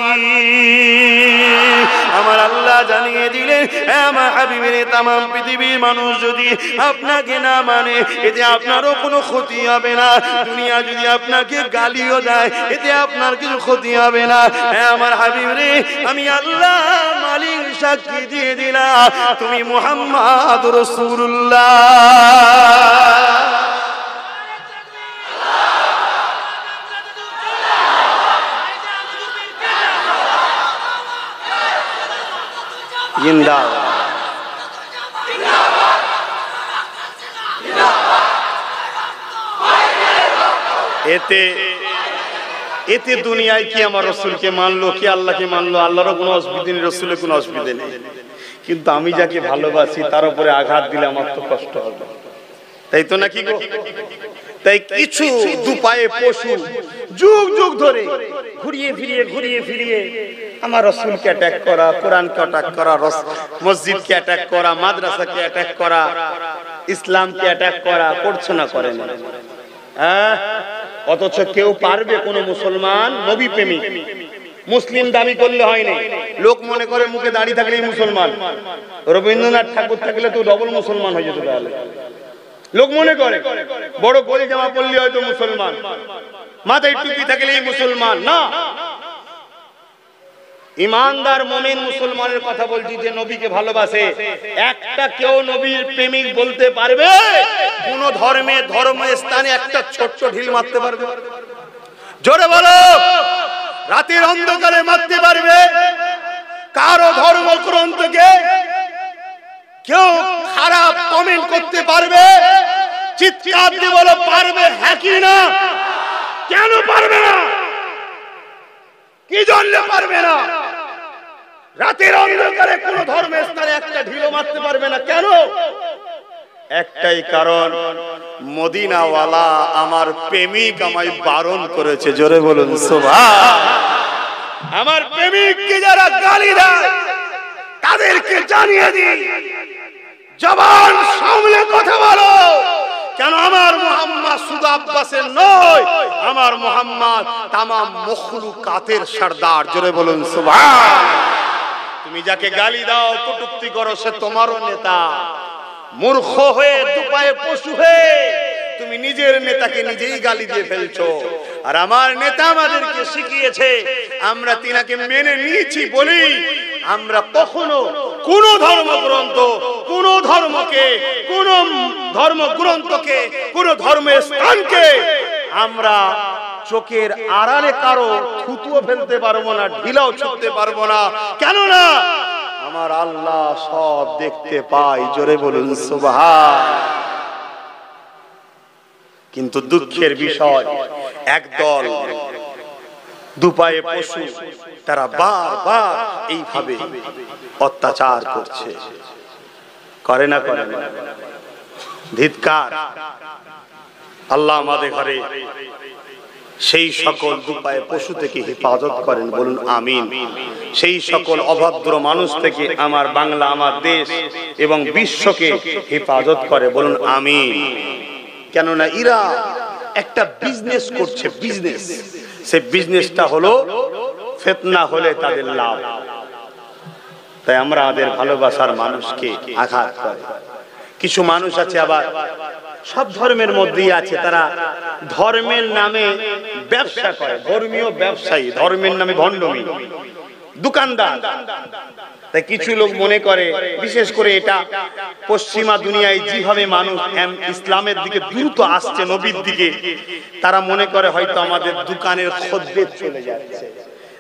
Speaker 1: মালিক। আমার আল্লাহ জানিয়ে দিলেন, আমার হাবিবের তামাম পৃথিবীর মানুষ যদি আপনাকে না মানে এতে আপনারও কোনো ক্ষতি হবে না। দুনিয়া যদি আপনাকে গালিও দেয় এতে আপনার কিছু ক্ষতি হবে না। আমার হাবিব রে, আমি আল্লাহ মালিক সাক্ষী দিয়ে দিলাম তুমি মুহাম্মদ রাসূলুল্লাহ।
Speaker 2: জিন্দাবাদ। এতে এতে দুনিয়ায় কি আমার রসুলকে মানলো, কি আল্লাহকে মানলো, আল্লাহরও কোনো অসুবিধা নেই, রসুলের কোনো অসুবিধা নেই। কিন্তু আমি যাকে ভালোবাসি তার উপরে আঘাত দিলে আমার তো কষ্ট হবে, তাই তো নাকি গো? তাই কিছু দুপায়ে পশু যুগ যুগ ধরে ঘুরিয়ে ফিরিয়ে আমার রসুলকে অ্যাটাক করা, কোরআনকে অ্যাটাক করা, মসজিদকে অ্যাটাক করা, মাদ্রাসাকে অ্যাটাক করা, ইসলামকে অ্যাটাক করা, করছে না করে না? হ্যাঁ, অথচ কেউ পারবে? কোন মুসলমান নবী প্রেমিক মুসলিম দাবি করলে হয় না। লোক মনে করে মুখে দাঁড়িয়ে থাকলেই মুসলমান, রবীন্দ্রনাথ ঠাকুর থাকলে তো ডবল মুসলমান হয়ে যেত। তাহলে লোক মনে করে বড় গলি জামা পরলে হয়তো মুসলমান, মাথায় টুপি থাকলেই মুসলমান না। ইমানদার মুমিন মুসলমানের কথা বলছি, যে নবীকে ভালোবাসে, একটা কেউ নবীর প্রেমিক বলতে পারবে? কোন ধর্মের ধর্মস্থানে একটা ছোট্ট ঢিল মারতে পারবে? জোরে বলো। রাতের অন্ধকারে মারতে পারবে? কারো ধর্মগ্রন্থকে কেউ খারাপ কমেন্ট করতে পারবে? চিৎকার দিয়ে বলো পারবে, হ্যাঁ কি না? কেন পারবে না? কি জন্য পারবে না? রাতের অন্ধকারে কোন ধর্মের স্থানে একটা ঢিলো মারতে পারবে না কেন? একটাই কারণ, মদিনাওয়ালা আমার প্রেমিক আমায় বারণ করেছে। জোরে বলুন সুবহান। আমার প্রেমিককে যারা গালি দেয় তাদেরকে জানিয়ে দিই, জবান সামলে কথা বলো। কেন? আমার মুহাম্মদ শুধু আব্বাসের নয়, আমার মুহাম্মদ তামাম মখলুকাতের সরদার। জোরে বলুন সুবহান। তুমি যাকে গালি দাও, কটূক্তি করো, সে তোমারও নেতা। মূর্খ হয়ে, দুপায়ে পশু হয়ে তুমি নিজের নেতাকে নিজেই গালি দিয়ে ফেলছো। আর আমার নেতা আমাদেরকে শিখিয়েছে, আমরা তিনাকে মেনে নিয়েছি বলি আমরা কখনো কোন ধর্মগ্রন্থ, কোন ধর্মকে, কোন ধর্মগ্রন্থকে, কোন ধর্মের স্থানকে আমরা চোখের আড়ালে কারো থুতুও ফেলতে পারবো না, ঢিলাও ছুঁতে পারবো না। কেননা আমার আল্লাহ সব দেখতে পায়। জোরে বলুন সুবহান। কিন্তু দুঃখের বিষয়, একদল দুপায়ে পশু তারা বারবার এইভাবে অত্যাচার করছে। করে না? করে না? ধিক্কার। আল্লাহ আমাদের ঘরে সেই সকল দুপায়ে পশু থেকে হেফাজত করেন, বলুন আমিন। সেই সকল অভদ্র মানুষ থেকে আমার বাংলা, আমার দেশ এবং বিশ্বকে হেফাজত করে, বলুন আমিন। কেননা এরা একটা বিজনেস করছে, বিজনেস। সেই বিজনেসটা হলো ফিতনা হলে তাদের লাভ। তাই আমরা আমাদের ভালোবাসার মানুষকে আঘাত করে। কিছু মানুষ আছে আবার সব ধর্মের মধ্যেই আছে, তারা ধর্মের নামে ব্যবসা করে, ধর্মীয় ব্যবসায়ী, ধর্মের নামে ভণ্ডমি, দোকানদার। তাই কিছু লোক মনে করে, বিশেষ করে এটা পশ্চিমা দুনিয়ায় যেভাবে মানুষ ইসলামের দিকে দ্রুত আসছে, নবীর দিকে, তারা মনে করে হয়তো আমাদের দোকানের খদ্দের চলে যাচ্ছে।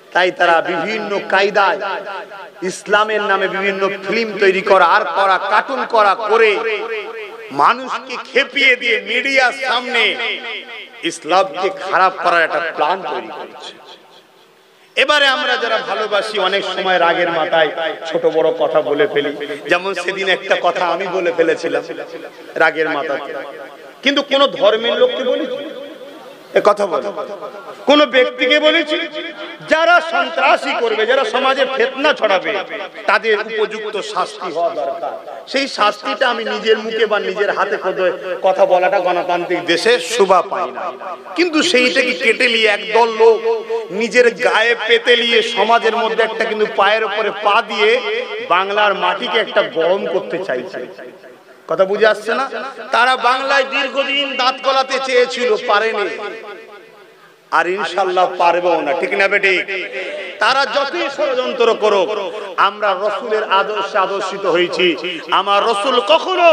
Speaker 2: তাই তারা বিভিন্ন কায়দায় ইসলামের নামে বিভিন্ন ফিল্ম তৈরি করা আর করা, কার্টুন করা করে মানুষকে খেপিয়ে দিয়ে মিডিয়ার সামনে ইসলামকে খারাপ করার একটা প্ল্যান তৈরি করছে। এবারে আমরা যারা ভালোবাসি অনেক সময় রাগের মাথায় ছোট বড় কথা বলে ফেলি। যেমন সেদিন একটা কথা আমি বলে ফেলেছিলাম রাগের মাথায়, কিন্তু কোন ধর্মের লোককে বলেছি এ কথা বলে, কোন ব্যক্তিকে বলেছি? যারা সন্ত্রাসী করবে, যারা সমাজে ফিতনা ছড়াবে, তাদের উপযুক্ত শাস্তি হওয়া দরকার। সেই শাস্তিটা আমি নিজের মুখে বা নিজের হাতে কথা বলাটা গণতান্ত্রিক দেশে শোভা পাই না, কিন্তু সেইটাকে কেটে নিয়ে একদল লোক নিজের গায়ে পেতে নিয়ে সমাজের মধ্যে একটা কিন্তু পায়ের উপরে পা দিয়ে বাংলার মাটিকে একটা গরম করতে চাইছে। কথা বুঝে আসছে না? তারা বাংলায় দীর্ঘদিন দাঁত কলাতে চেয়েছিল, পারেনি, আর ইনশাআল্লাহ পারবেও না। ঠিক না বেঠিক? তারা যতই ষড়যন্ত্র করুক, আমরা রাসূলের আদর্শে আদর্শিত হয়েছি। আমার রাসূল কখনো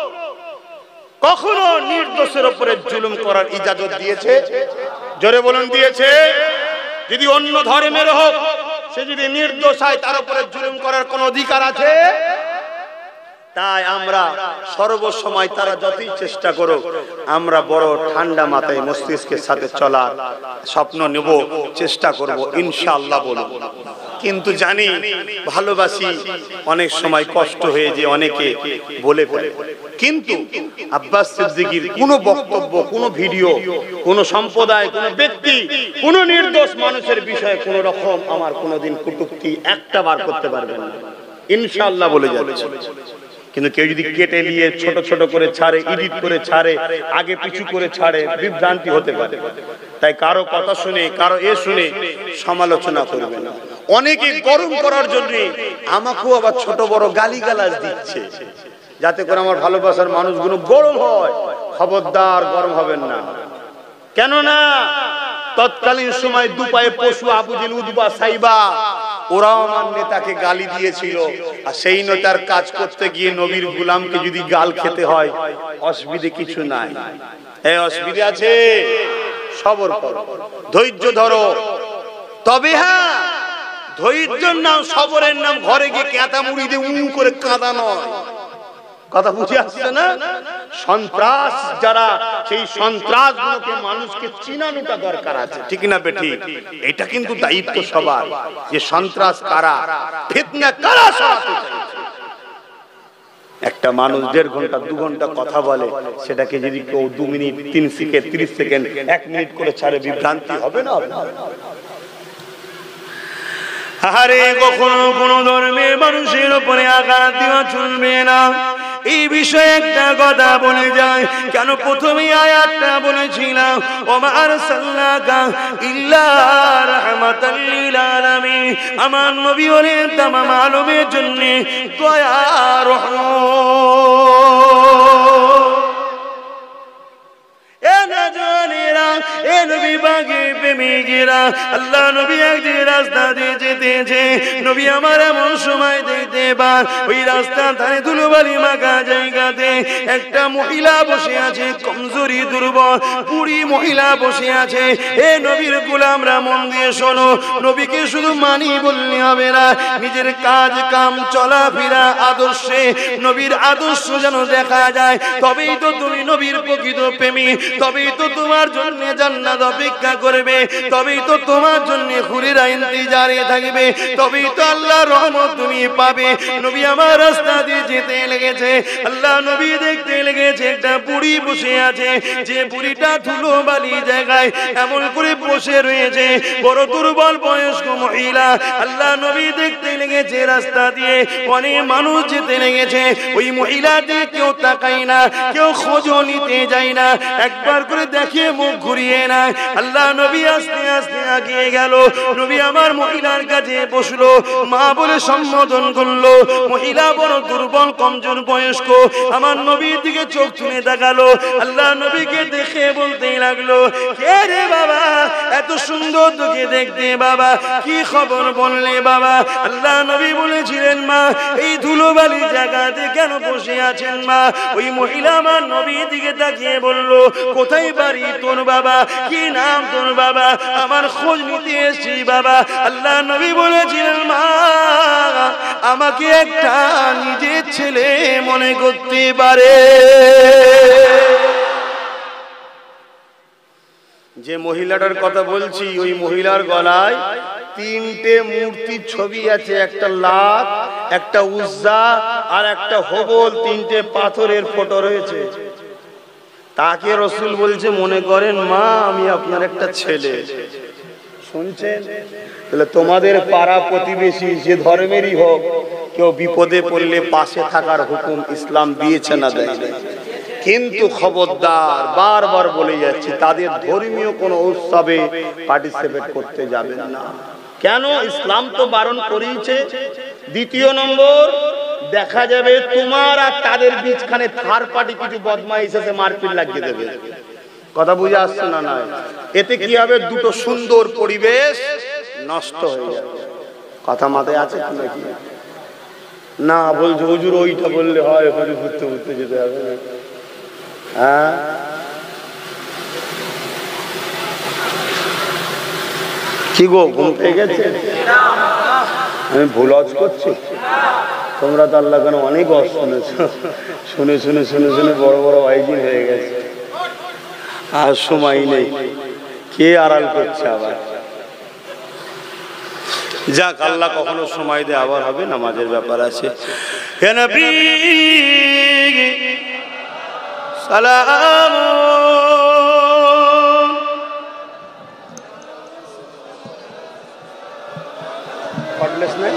Speaker 2: কখনো নির্দোষের উপরে জুলুম করার ইজাজত দিয়েছে? জোরে বলুন, দিয়েছে? যদি অন্য ধর্মের হোক, সে যদি নির্দোষ হয়, তার উপরে জুলুম করার কোন অধিকার আছে? তাই আমরা সর্বসময় তারা যতই চেষ্টা করো, আমরা বড় ঠান্ডা মাথায় মস্তিষ্কের সাথে চলার স্বপ্ন নেব, চেষ্টা করব, ইনশাআল্লাহ বলব। কিন্তু জানি ভালোবাসি, অনেক সময় কষ্ট হয়ে যে অনেকে বলে ফেলে। কিন্তু আব্বাস সিদ্দিকীর কোন বক্তব্য, কোন ভিডিও, কোন সম্প্রদায়, কোন ব্যক্তি, কোন নির্দোষ মানুষের বিষয়ে কোন রকম আমার কোনদিন কটূক্তি একটা বার করতে পারবেন না, ইনশাআল্লাহ বলে যাচ্ছে। কিন্তু কেউ যদি কেটে নিয়ে ছোট ছোট করে ছাড়ে, এডিট করে ছাড়ে, আগে পিছু করে ছাড়ে, বিভ্রান্তি হতে পারে। তাই কারো কথা শুনে, কারো শুনে সমালোচনা করবে না। অনেকে গরম করার জন্য আমাকেও আবার ছোট বড় গালিগালাজ দিচ্ছে, যাতে করে আমার ভালোবাসার মানুষগুলো গরম হয়। খবরদার গরম হবেন না। কেননা তৎকালীন সময় দুপায়ে পশু আবু জেল, উতবা, সাইবা, ওরাও আমার নেতাকে গালি দিয়েছিল। আর সেই নেতার কাজ করতে গিয়ে নবীর গোলামকে যদি গাল খেতে হয়, অসুবিধে কিছু নাই। এই অসুবিধা আছে? সবর করো, ধৈর্য ধরো। তবে হ্যাঁ, ধৈর্যের নাম, সবরের নাম ঘরে গিয়ে কেতা মুড়ি দিয়ে উম করে কাঁদা নয়। কথা বুঝে আসছে না? সন্ত্রাস যারা, সেই সন্ত্রাসগুলোকে মানুষকে চিনানোটা দরকার আছে। ঠিক না বেঠিক? এটা কিন্তু দায়িত্ব সবার, যে সন্ত্রাস কারা, ফিতনা কারা সরাতে চাইছে। একটা মানুষ 1.5 ঘন্টা 2 ঘন্টা কথা বলে, সেটাকে যদি কেউ 2 মিনিট 3 সেকেন্ড 30 সেকেন্ড 1 মিনিট করে ছাড়ে, বিভ্রান্তি হবে না?
Speaker 1: আরে কখনো কোন ধর্মের মানুষের উপরে আঘাত দেওয়া চলবে না। এই বিষয়ে একটা কথা বলে যায়, কেন প্রথমে আয়াতটা বলেছিলাম, ওমা আরসালনাকা ইল্লা রাহমাতাল লিল আলামিন। আমার নবী হলেন তামাম আলমের জন্য দয়া, রহমত। আল্লাহ নবী একদিন রাস্তা দিয়ে যেতেছে, নবী আমার এমন সময় দেখতে পান, ওই রাস্তার ধারে ধুলোবালি মাখা জায়গাতে একটা মহিলা বসে আছে, কমজোরি, দুর্বল, বুড়ি মহিলা বসে আছে। এ নবীর গোলামরা মন দিয়ে শোনো, নবীকে শুধু মানি বললে হবে না, নিজের কাজ কাম চলাফেরা আদর্শে নবীর আদর্শ যেন দেখা যায়। তবেই তো তুমি নবীর প্রকৃত প্রেমী, তবেই তো তোমার জন্য জান্নাত অপেক্ষা করবে, তবেই তো তোমার জন্য হুরেরা ইন্তজারে থাকবে, তবেই তো আল্লাহর রহমত তুমি পাবে। নবী আমার রাস্তা দিয়ে যেতে লেগেছে, আল্লাহ নবী দেখতে লেগেছে একটা বুড়ি বসে আছে, যে বুড়িটা ধুলো বালি জায়গায় এমন করে বসে রয়েছে, বড় দুর্বল বয়স্ক মহিলা। আল্লাহ নবী দেখতে লেগেছে রাস্তা দিয়ে অনেক মানুষ যেতে লেগেছে, ওই মহিলাতে কেউ তাকায় না, কেউ খোঁজও নিতে যায় না, একবার করে দেখে মুখ ঘুরিয়ে না। আল্লাহ নবী আস্তে আস্তে আগিয়ে গেল, নবী আমার মহিলার কাছে বসলো, মা বলে সম্বোধন করলো। মহিলা বড় দুর্বল, কমজোর বয়স্ক, আমার নবীর দিকে চোখ তুলে তাকালো। আল্লাহ নবীকে দেখে বলতেই লাগলো, কে রে বাবা, এত সুন্দর তোকে দেখতে বাবা, কি খবর বললে বাবা? আল্লাহ নবী বলেছিলেন, মা এই ধুলোবালি জায়গাতে কেন বসে আছেন মা? ওই মহিলা আমার নবীর দিকে তাকিয়ে বলল, কোথায় বাড়ি তোর বাবা, কি নাম তোর বাবা? আমার খোঁজ নিতে এসেছি বাবা। আল্লাহ নবী বলেছিলেন মা আমাকে একটা নিজের ছেলে মনে করতে পারে।
Speaker 2: যে মহিলাটার কথা বলছি ওই মহিলার গলায় 3টে মূর্তির ছবি আছে, একটা লাত, একটা উজ্জা আর একটা হবল, 3টে পাথরের ফটো রয়েছে। তাকে রসুল বলছে মনে করেন মা আমি আপনার একটা ছেলে। শুনছেন? তাহলে তোমাদের পাড়া প্রতিবেশী যে ধর্মেরই হোক কেউ বিপদে পড়লে পাশে থাকার হুকুম ইসলাম দিয়েছে না দেয় না? কিন্তু খবরদার, বারবার বলে যাচ্ছি, তাদের ধর্মীয় কোনো উৎসবে পার্টিসিপেট করতে যাবেন না। কেন? ইসলাম তো বারণ করেছে। দ্বিতীয় নম্বর, দেখা যাবে তোমার আর তাদের বিচখানে থার্ড পার্টি কিছু বদমাইশ এসে মারপিট লাগিয়ে দেবে। কথা বুঝে আসছে না? না, এতে কি হবে? দুটো সুন্দর পরিবেশ নষ্ট হয়ে যাবে। কথা মাথায় আছে কি নাকি? না বলছে হুজুর ওইটা বললে হয়, ওখানে ঘুরতে ঘুরতে যেতে হবে। হ্যাঁ, কি গো ঘুম পেয়ে গেছে? আমি ভুল আজ করছি? তোমরা তো আল্লাহ কেন অনেক অস শুনেছ, শুনে শুনে শুনে শুনে বড় বড় ভাইজিন হয়ে গেছে। আর সময় নেই, কে আড়াল করছে আবার? যাক, আল্লাহ কখনো সময় দেয়, আবার হবে, নামাজের ব্যাপার আছে। হে নবী সালাম। কর্ডলেস নাই?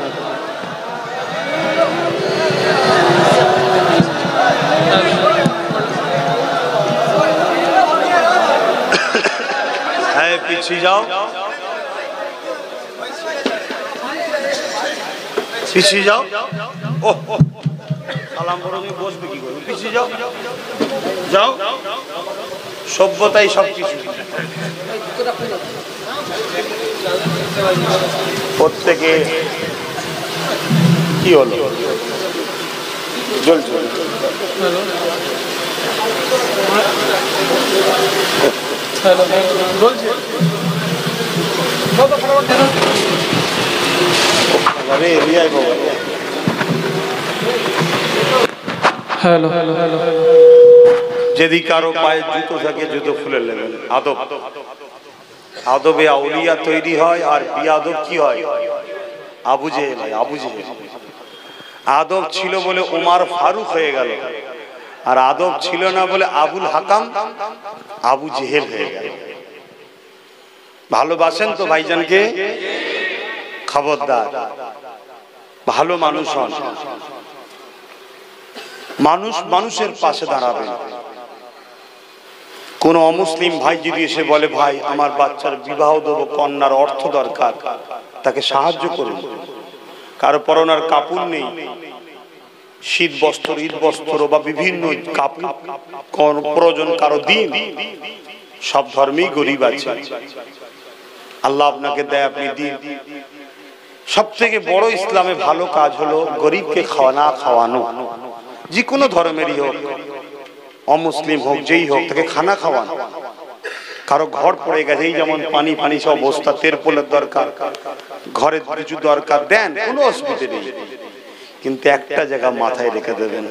Speaker 2: হ্যাঁ, পিছিয়ে যাও, পিছিয়ে যাও। ও সালাম বড় বসবে কি করবে? পিছিয়ে যাও, যাও। সভ্যতাই সবকিছু। প্রত্যেকে কি হলো? চলছে যদি কারো পায়ে জুতো থাকে জুতো খুলে নেবেন। আদব, আদবে আউলিয়া তৈরি হয়। আর বিয়াদব কি হয়? আবু জেহেল। আবু জেহেল আদব ছিল বলে ওমর ফারুক হয়ে গেল, আর আদব ছিল না বলে আবুল হাকাম আবু জেহেল হয়ে গেল। ভালোবাসেন তো ভাইজানকে? খবরদার, ভালো মানুষ হন। মানুষ মানুষের পাশে দাঁড়াবেন। কোন অমুসলিম ভাই যদি এসে বলে ভাই আমার বাচ্চার বিবাহ দেবো, কন্যার অর্থ দরকার, তাকে সাহায্য করুন। কারো পরনার কাপড় নেই, শীত বস্ত্র, ঈদ বস্ত্র বা বিভিন্ন কাপড় প্রয়োজন, কারো দিন। সব ধর্মেই গরিব আছে, আল্লাহ আপনাকে দেয়, আপনি দিন। সব থেকে বড় ইসলামে ভালো কাজ হলো গরিবকে খাওয়ানো খাওয়ানো। যে কোনো ধর্মেরই হোক, অমুসলিম হোক, যেই হোক, তাকে খানা খাওয়ানো। কারো ঘর পড়ে গেছে, এই যেমন পানি পানি সব অবস্থা, তেরপোলের দরকার, ঘরের কিছু দরকার, দেন, কোনো অসুবিধা নেই। কিন্তু একটা জায়গা মাথায় রেখে দেবেন,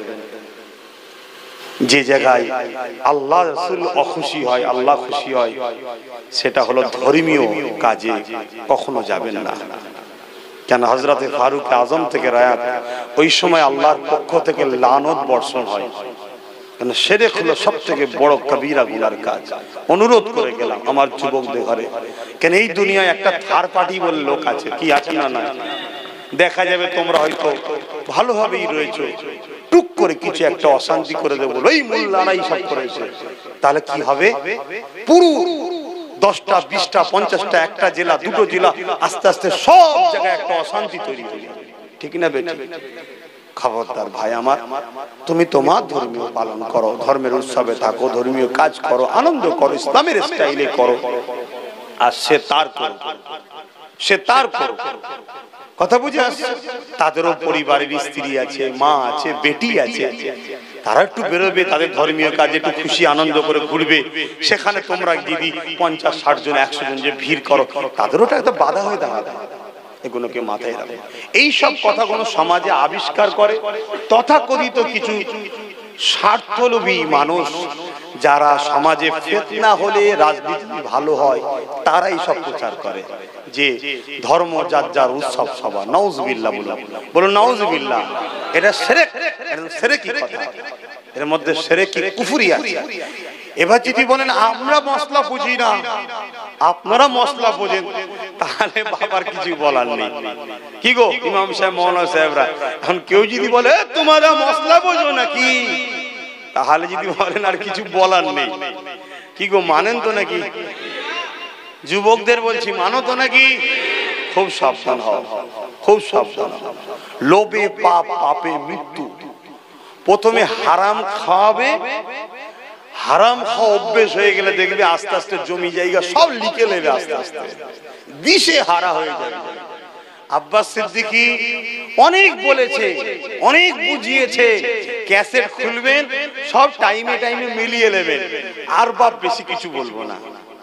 Speaker 2: যে জায়গায় আল্লাহ রাসূল অখুশি হয়, আল্লাহ খুশি হয়, সেটা হলো ধর্মীয় কাজে কখনো যাবেন না। কেন? হযরতে ফারুক আজম থেকে রায়াত, ওই সময় আল্লাহর পক্ষ থেকে লানত বর্ষণ হয়। কেন? শিরক হলো সব থেকে বড় কবিরা গুনার কাজ। অনুরোধ করে গেলাম আমার যুবকদের ঘরে, কেন এই দুনিয়ায় একটা থার্ড পার্টি বলে লোক আছে, কি আছে না? না, দেখা যাবে তোমরা হয়তো ভালোভাবেই রয়েছে, টুক করে কিছু একটা অশান্তি করে দেবো, ওই মোল্লারাই সব করেছে, তাহলে কি হবে? পুরো 10টা 20টা 50টা, একটা জেলা, দুটো জেলা, আস্তে আস্তে সব জায়গায় একটা অশান্তি তৈরি হয়ে যাবে। ঠিক না বেটি? খবরদার ভাই আমার, তুমি তোমার ধর্মীয় পালন করো, ধর্মের উৎসবে থাকো, ধর্মীয় কাজ করো, আনন্দ করো, ইসলামের স্টাইলে করো, আর সে তার করো, সে তার করো। কথা বুঝে আসছে? তাদেরও পরিবারের স্ত্রী আছে, মা আছে, বেটি আছে, তারা একটু বেরোবে, তাদের ধর্মীয় কাজে একটু খুশি আনন্দ করে ঘুরবে। সেখানে তোমরা দিদি 50-60 জন 100 জন যে ভিড় করো, তাদেরও একটা বাধা হয়ে দাঁড়াবে। এগুলোকে মাথায় রাখো। এইসব কথাগুলো সমাজে আবিষ্কার করে তথাকথিত কিছু স্বার্থলোভী মানুষ, যারা সমাজে ফিতনা হলে রাজনীতি ভালো হয়, তারাই সব প্রচার করে যে ধর্ম যার যার উৎসব সভা। নাউজুবিল্লাহ বলুন, নাউজুবিল্লাহ। এটা শিরক, এটা শিরকি কথা, এর মধ্যে শিরকি কুফরি আছে। এবার যদি বলেন আমরা মশলা বুঝি না, আপনারা মশলা বোঝেন, তাহলে বাবার কিছু বলার নেই। কি গো ইমাম সাহেব, মৌলানা সাহেবরা, এখন কেউ যদি বলে তোমরা মশলা বোঝো নাকি, তাহলে যদি বলেন আর কিছু বলার নেই। কি গো মানেন তো নাকি? যুবকদের বলছি, মানো তো নাকি? খুব সাবধান হও, খুব সাবধান হও। লোভে পাপ, পাপে মৃত্যু। প্রথমে হারাম খাওয়াবে, হারাম খাওয়া অভ্যেস হয়ে গেলে দেখবে আস্তে আস্তে জমি জায়গা সব লিখে নেবে, আস্তে আস্তে দিশে হারা হয়ে যাবে। আব্বাস সিদ্দিকী অনেক বলেছে, অনেক বুঝিয়েছে, ক্যাসেট খুলবেন সব টাইমে টাইমে মিলিয়ে নেবেন। আর বাপ বেশি কিছু বলবো না,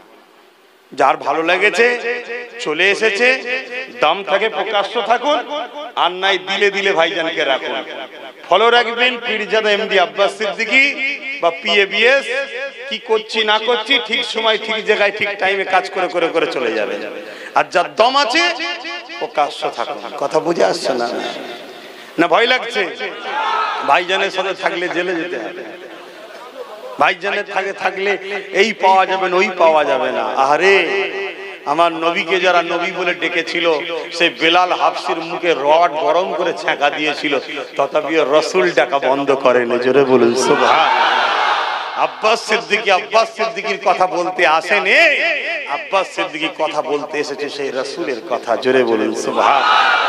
Speaker 2: যার ভালো লেগেছে চলে এসেছে, দাম থাকে প্রকাশ্য থাকুন, আর নাই দিলে দিলে ভাইজানকে রাখুন। ফলো রাখবেন পীরজাদা এমডি আব্বাস সিদ্দিকী বা পিএবিএস, কি করছি না করছি ঠিক সময় ঠিক জায়গায় ঠিক টাইমে কাজ করে করে করে চলে যাবে। আর যার দম আছে প্রকাশ্য থাকুন। কথা বুঝে আসছে না? না ভয় লাগছে? ভাইজানের সাথে থাকলে জেলে যেতে হবে, ভাইজানের থাকলে এই পাওয়া যাবে না, ওই পাওয়া যাবে না। আরে আমার নবীকে যারা নবী বলে ডেকেছিল, সেই বেলাল হাফসির মুখে রড গরম করে ছ্যাঁকা দিয়েছিল, তথাপিও রসুল ডাকা বন্ধ করেন। জোরে বলুন সুবহান। আব্বাস সিদ্দিকীর কথা বলতে আসেনি, আব্বাস সিদ্দিকী কথা বলতে এসেছে সেই রসুলের কথা। জোরে বলুন সুবহান।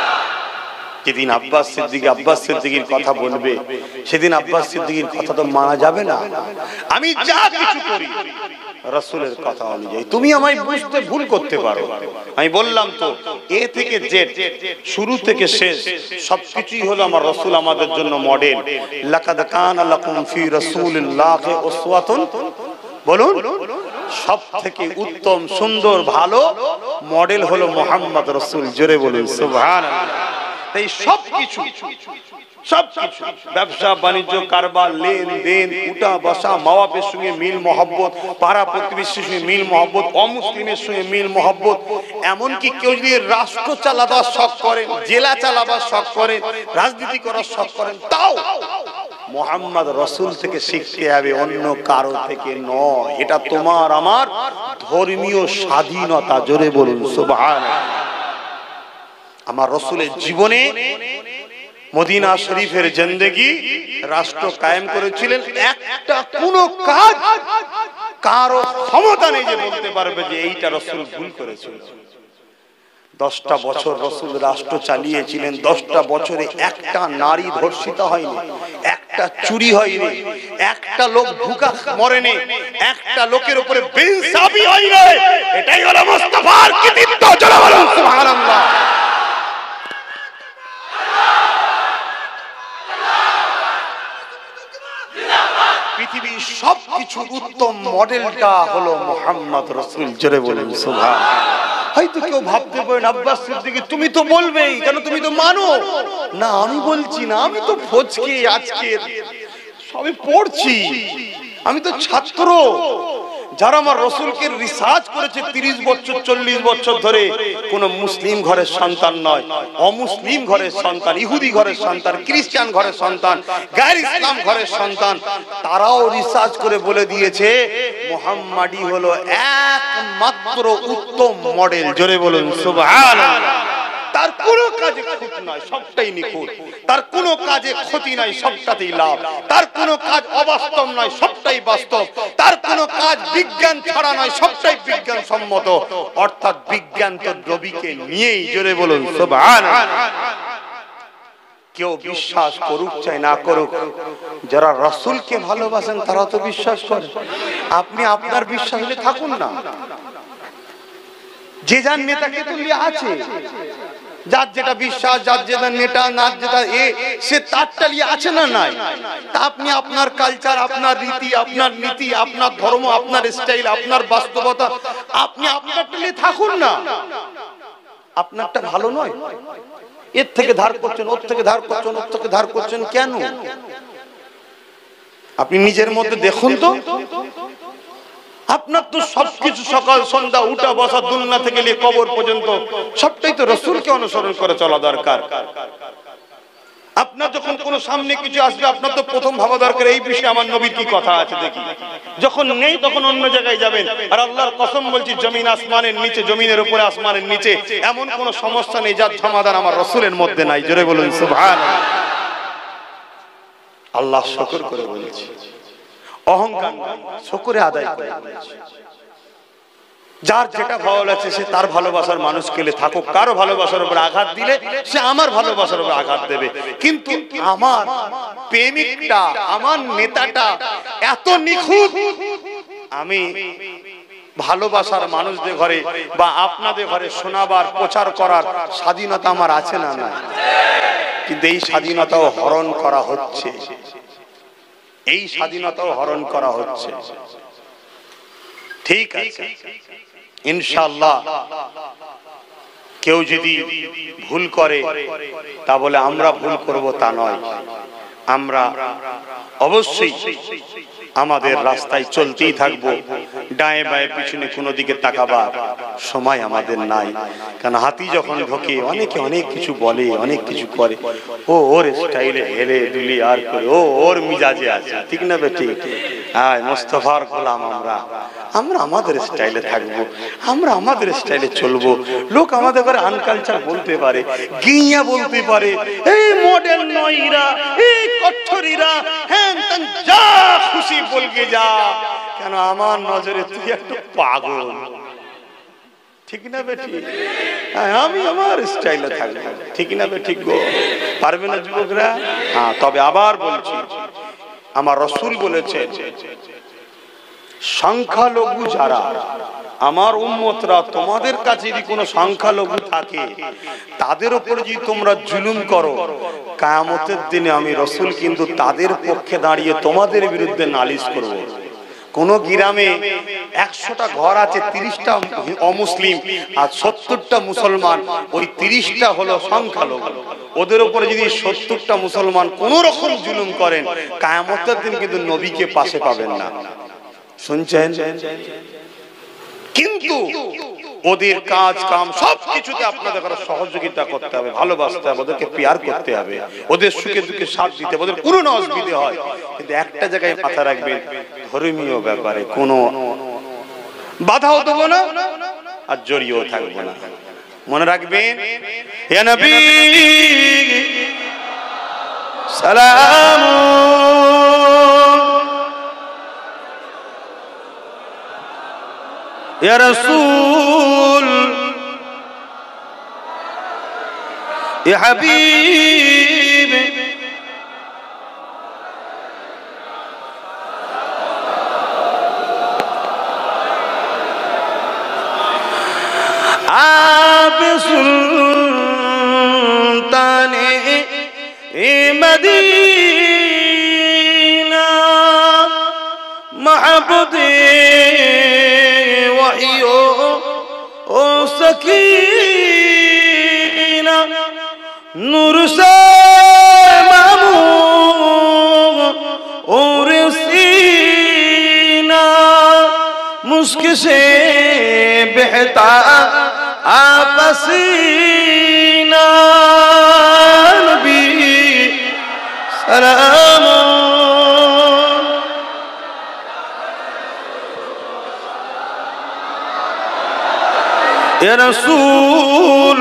Speaker 2: যেদিন আব্বাস সিদ্দিকীর কথা বলবে, সেদিন আব্বাস সিদ্দিকীর কথা তো মানা যাবে না। আমি যা কিছু করি রাসূলের কথা অনুযায়ী। তুমি আমায় বুঝতে ভুল করতে পারো, আমি বললাম তো এ থেকে জেড, শুরু থেকে শেষ সবকিছুই হলো আমার রাসূল আমাদের জন্য মডেল। লাকাদ কানা লাকুম ফি রাসূলিল্লাহি উসওয়াতুন, বলুন সব থেকে উত্তম সুন্দর ভালো মডেল হলো মুহাম্মদ রাসূল। জোরে বলুন সুবহানাল্লাহ। তাই সবকিছু ব্যবসা বাণিজ্য কারবার লেনদেন উঠা বসা মা বাপের সঙ্গে মিল মহব্বত, পাড়া প্রতিবেশীর সঙ্গে মিল মহব্বত, অমুসলিমের সঙ্গে মিল মহব্বত, এমনকি কেউ যদি রাষ্ট্র চালাবার শখ করেন, জেলা চালাবার শখ করেন, রাজনীতি করার শখ করেন, তাও মুহাম্মদ রাসূল থেকে শিখতে হবে, অন্য কারো থেকে নয়। এটা তোমার আমার ধর্মীয় স্বাধীনতা। জোরে বলুন সুবহানাল্লাহ। আমার রাসূলের জীবনে মদিনা শরীফের জিন্দেগি রাষ্ট্র কায়েম করেছিলেন। একটা কোনো কাজ কারো ক্ষমতা নেই যে বলতে পারবে যে এইটা রাসূল ভুল করেছিল। 10টা বছর রাসূল রাষ্ট্র চালিয়েছিলেন। 10টা বছরে একটা নারী ধর্ষিত হয়নি, একটা চুরি হয়নি, একটা লোক ভুকা মরেনি, একটা লোকের উপরে বেইনসাফি হয়নি। এটাই হলো মুস্তাফার কৃতিত্ব। জোরে বলুন সুবহানাল্লাহ। পৃথিবীর সবকিছু উত্তম মডেলটা হলো মুহাম্মদ রাসূল। জোরে বলুন সুবহানাল্লাহ। হয়তো কেউ ভাবতে পারেন আব্বাস সিদ্দিকী তুমি তো বলবেই, কেন তুমি তো মানো না। আমি বলছি না, আমি তো ফজকে আজকে সবে পড়ছি, আমি তো ছাত্র। যারা আমার রাসূলকে রিসার্চ করেছে 30 বছর 40 বছর ধরে, কোন মুসলিম ঘরের সন্তান নয়, অমুসলিম ঘরের সন্তান, ইহুদি ঘরের সন্তান, খ্রিস্টান ঘরের সন্তান, গায়র ইসলাম ঘরের সন্তান, তারাও রিসার্চ করে বলে দিয়েছে মুহাম্মাদি হলো একমাত্র উত্তম মডেল। জোরে বলুন সুবহানাল্লাহ। তার কোনো কাজে ক্ষতি নয়, সবটাই নিখুঁত। তার কোনো কাজে ক্ষতি নাই, সবটাতেই লাভ। তার কোনো কাজ অবাস্তব নয়, সবটাই বাস্তব। তার কোনো কাজ বিজ্ঞান ছাড়া নয়, সবটাই বিজ্ঞান সম্মত। অর্থাৎ বিজ্ঞান তো নবীকে নিয়েই। জোরে বলুন সুবহানাল্লাহ। কেউ বিশ্বাস করুক চাই না করুক, যারা রাসূলকে ভালোবাসেন তারা তো বিশ্বাস করে। আপনি আপনার বিশ্বাস হলে থাকুন না, যে যার নেতাকে তুলে আছে, যার যেটা বিশ্বাস, যার যেটা নেটা, না যেটা সে তারটা নিয়ে আছে না নাই। তা আপনি আপনার কালচার, আপনার রীতি, আপনার নীতি, আপনার ধর্ম, আপনার স্টাইল, আপনার বাস্তবতা, আপনি আপনারটা নিয়ে থাকুন না। আপনারটা ভালো নয়, এর থেকে ধার করছেন, ওর থেকে ধার করছেন, ওর থেকে ধার করছেন কেন? আপনি নিজের মধ্যে দেখুন তো। আপনার তো সবকিছু সকাল সন্ধ্যা উঠা বসা দুনিয়া থেকে নিয়ে কবর পর্যন্ত সবটাই তো রাসূলকে অনুসরণ করে চলা দরকার। আপনার যখন কোনো সামনে কিছু আসবে, আপনার তো প্রথম ভাবা দরকার এই বিষয়ে আমার নবীর কি কথা আছে দেখি। যখন নেই তখন অন্য জায়গায় যাবেন। আর আল্লাহর কসম বলছি, জমিন আসমানের নিচে, জমিনের উপরে আসমানের নিচে এমন কোন সমস্যা নেই যার সমাধান আমার রাসূলের মধ্যে নাই। জোরে বলুন সুবহানাল্লাহ। আল্লাহ শুকর করে বলছি, অহংকার শুকরে আদায় করে বলছি। যার যেটা ভালো লাগছে সে তার ভালোবাসার মানুষকে থাকুক। কারো ভালোবাসার উপর আঘাত দিলে সে আমার ভালোবাসার উপর আঘাত দেবে। কিন্তু আমার প্রেমিকটা, আমার নেতাটা এত নিখুঁত, আমি ভালোবাসার মানুষদের ঘরে বা আপনাদের ঘরে শোনাবার, প্রচার করার স্বাধীনতা আমার আছে না? না। কিন্তু এই স্বাধীনতাও হরণ করা হচ্ছে, এই স্বাধীনতাও হরণ করা হচ্ছে। ঠিক আছে, ইনশাআল্লাহ কেউ যদি ভুল করে তা বলে আমরা ভুল করব তা নয়। আমরা অবশ্যই আমাদের রাস্তায় চলতেই থাকবো। ডায়ে বায়ে পিছনে কোনো দিকে তাকাবার সময় আমাদের নাই। কারণ হাতি যখন ঢোকে অনেকে অনেক কিছু বলে, অনেক কিছু করে। ও ওর স্টাইলে হেলে দুলি আর করে, ও ওর মিজাজে আছে, ঠিক না বেটি? হ্যাঁ, মোস্তফার গোলাম আমরা। আমরা আমাদের স্টাইলে থাকবো, আমরা আমাদের স্টাইলে চলবো। লোক আমাদের ঘরে আনকালচার বলতে পারে, গিয়া বলতে পারে, এই মডার্ন নয়রা, এই কঠোরীরা, হ্যাঁ যা খুশি বলকে যা। কেন আমার নজরে তুই একটা পাগল, ঠিক না বেটি? হ্যাঁ, আমি আমার স্টাইলে থাকবো, ঠিক না বেটি গো? পারবে না যুবকরা? হ্যাঁ, তবে আবার বলছি, আমার রাসূল বলেছেন, সংখ্যালঘু যারা আমার উম্মতরা, তোমাদের কাছে যদি কোনো সংখ্যালঘু থাকে তাদের উপর যদি তোমরা জুলুম করো, কিয়ামতের দিনে আমি রাসূল কিন্তু তাদের পক্ষে দাঁড়িয়ে তোমাদের বিরুদ্ধে নালিশ করব। কোন গ্রামে 100টা ঘর আছে, 30টা অমুসলিম আর 70টা মুসলমান, ওই 30টা হলো সংখ্যালঘু। ওদের উপরে যদি 70টা মুসলমান কোন রকম জুলুম করেন, কিয়ামতের দিন কিন্তু নবীকে পাশে পাবেন না। শুনছেন? কিন্তু ওদের কাজ কাম সবকিছুতে আপনাদের সহযোগিতা করতে হবে, ভালোবাসতে হবে, ওদেরকে পিয়ার করতে হবে, ওদের সুখে দুঃখে সাথ দিতে হবে, ওদের কোনো অসুবিধা হয়। কিন্তু একটা জায়গায় মাথা রাখবেন, ধর্মীয় ব্যাপারে কোনো বাধাও দেবো না আর জড়িয়েও থাকবো না। মনে রাখবেন, ইয়া নবী সালাম, ইয়া রাসূল, ইয়া হাবিব, আপ সুলতানে মদিনা, মাহবুবে ওয়াহিও ও সকিনা, নূর সে মামু और सीना, मुस्क से बहता आपसीना, नबी सलाम, या रसूल,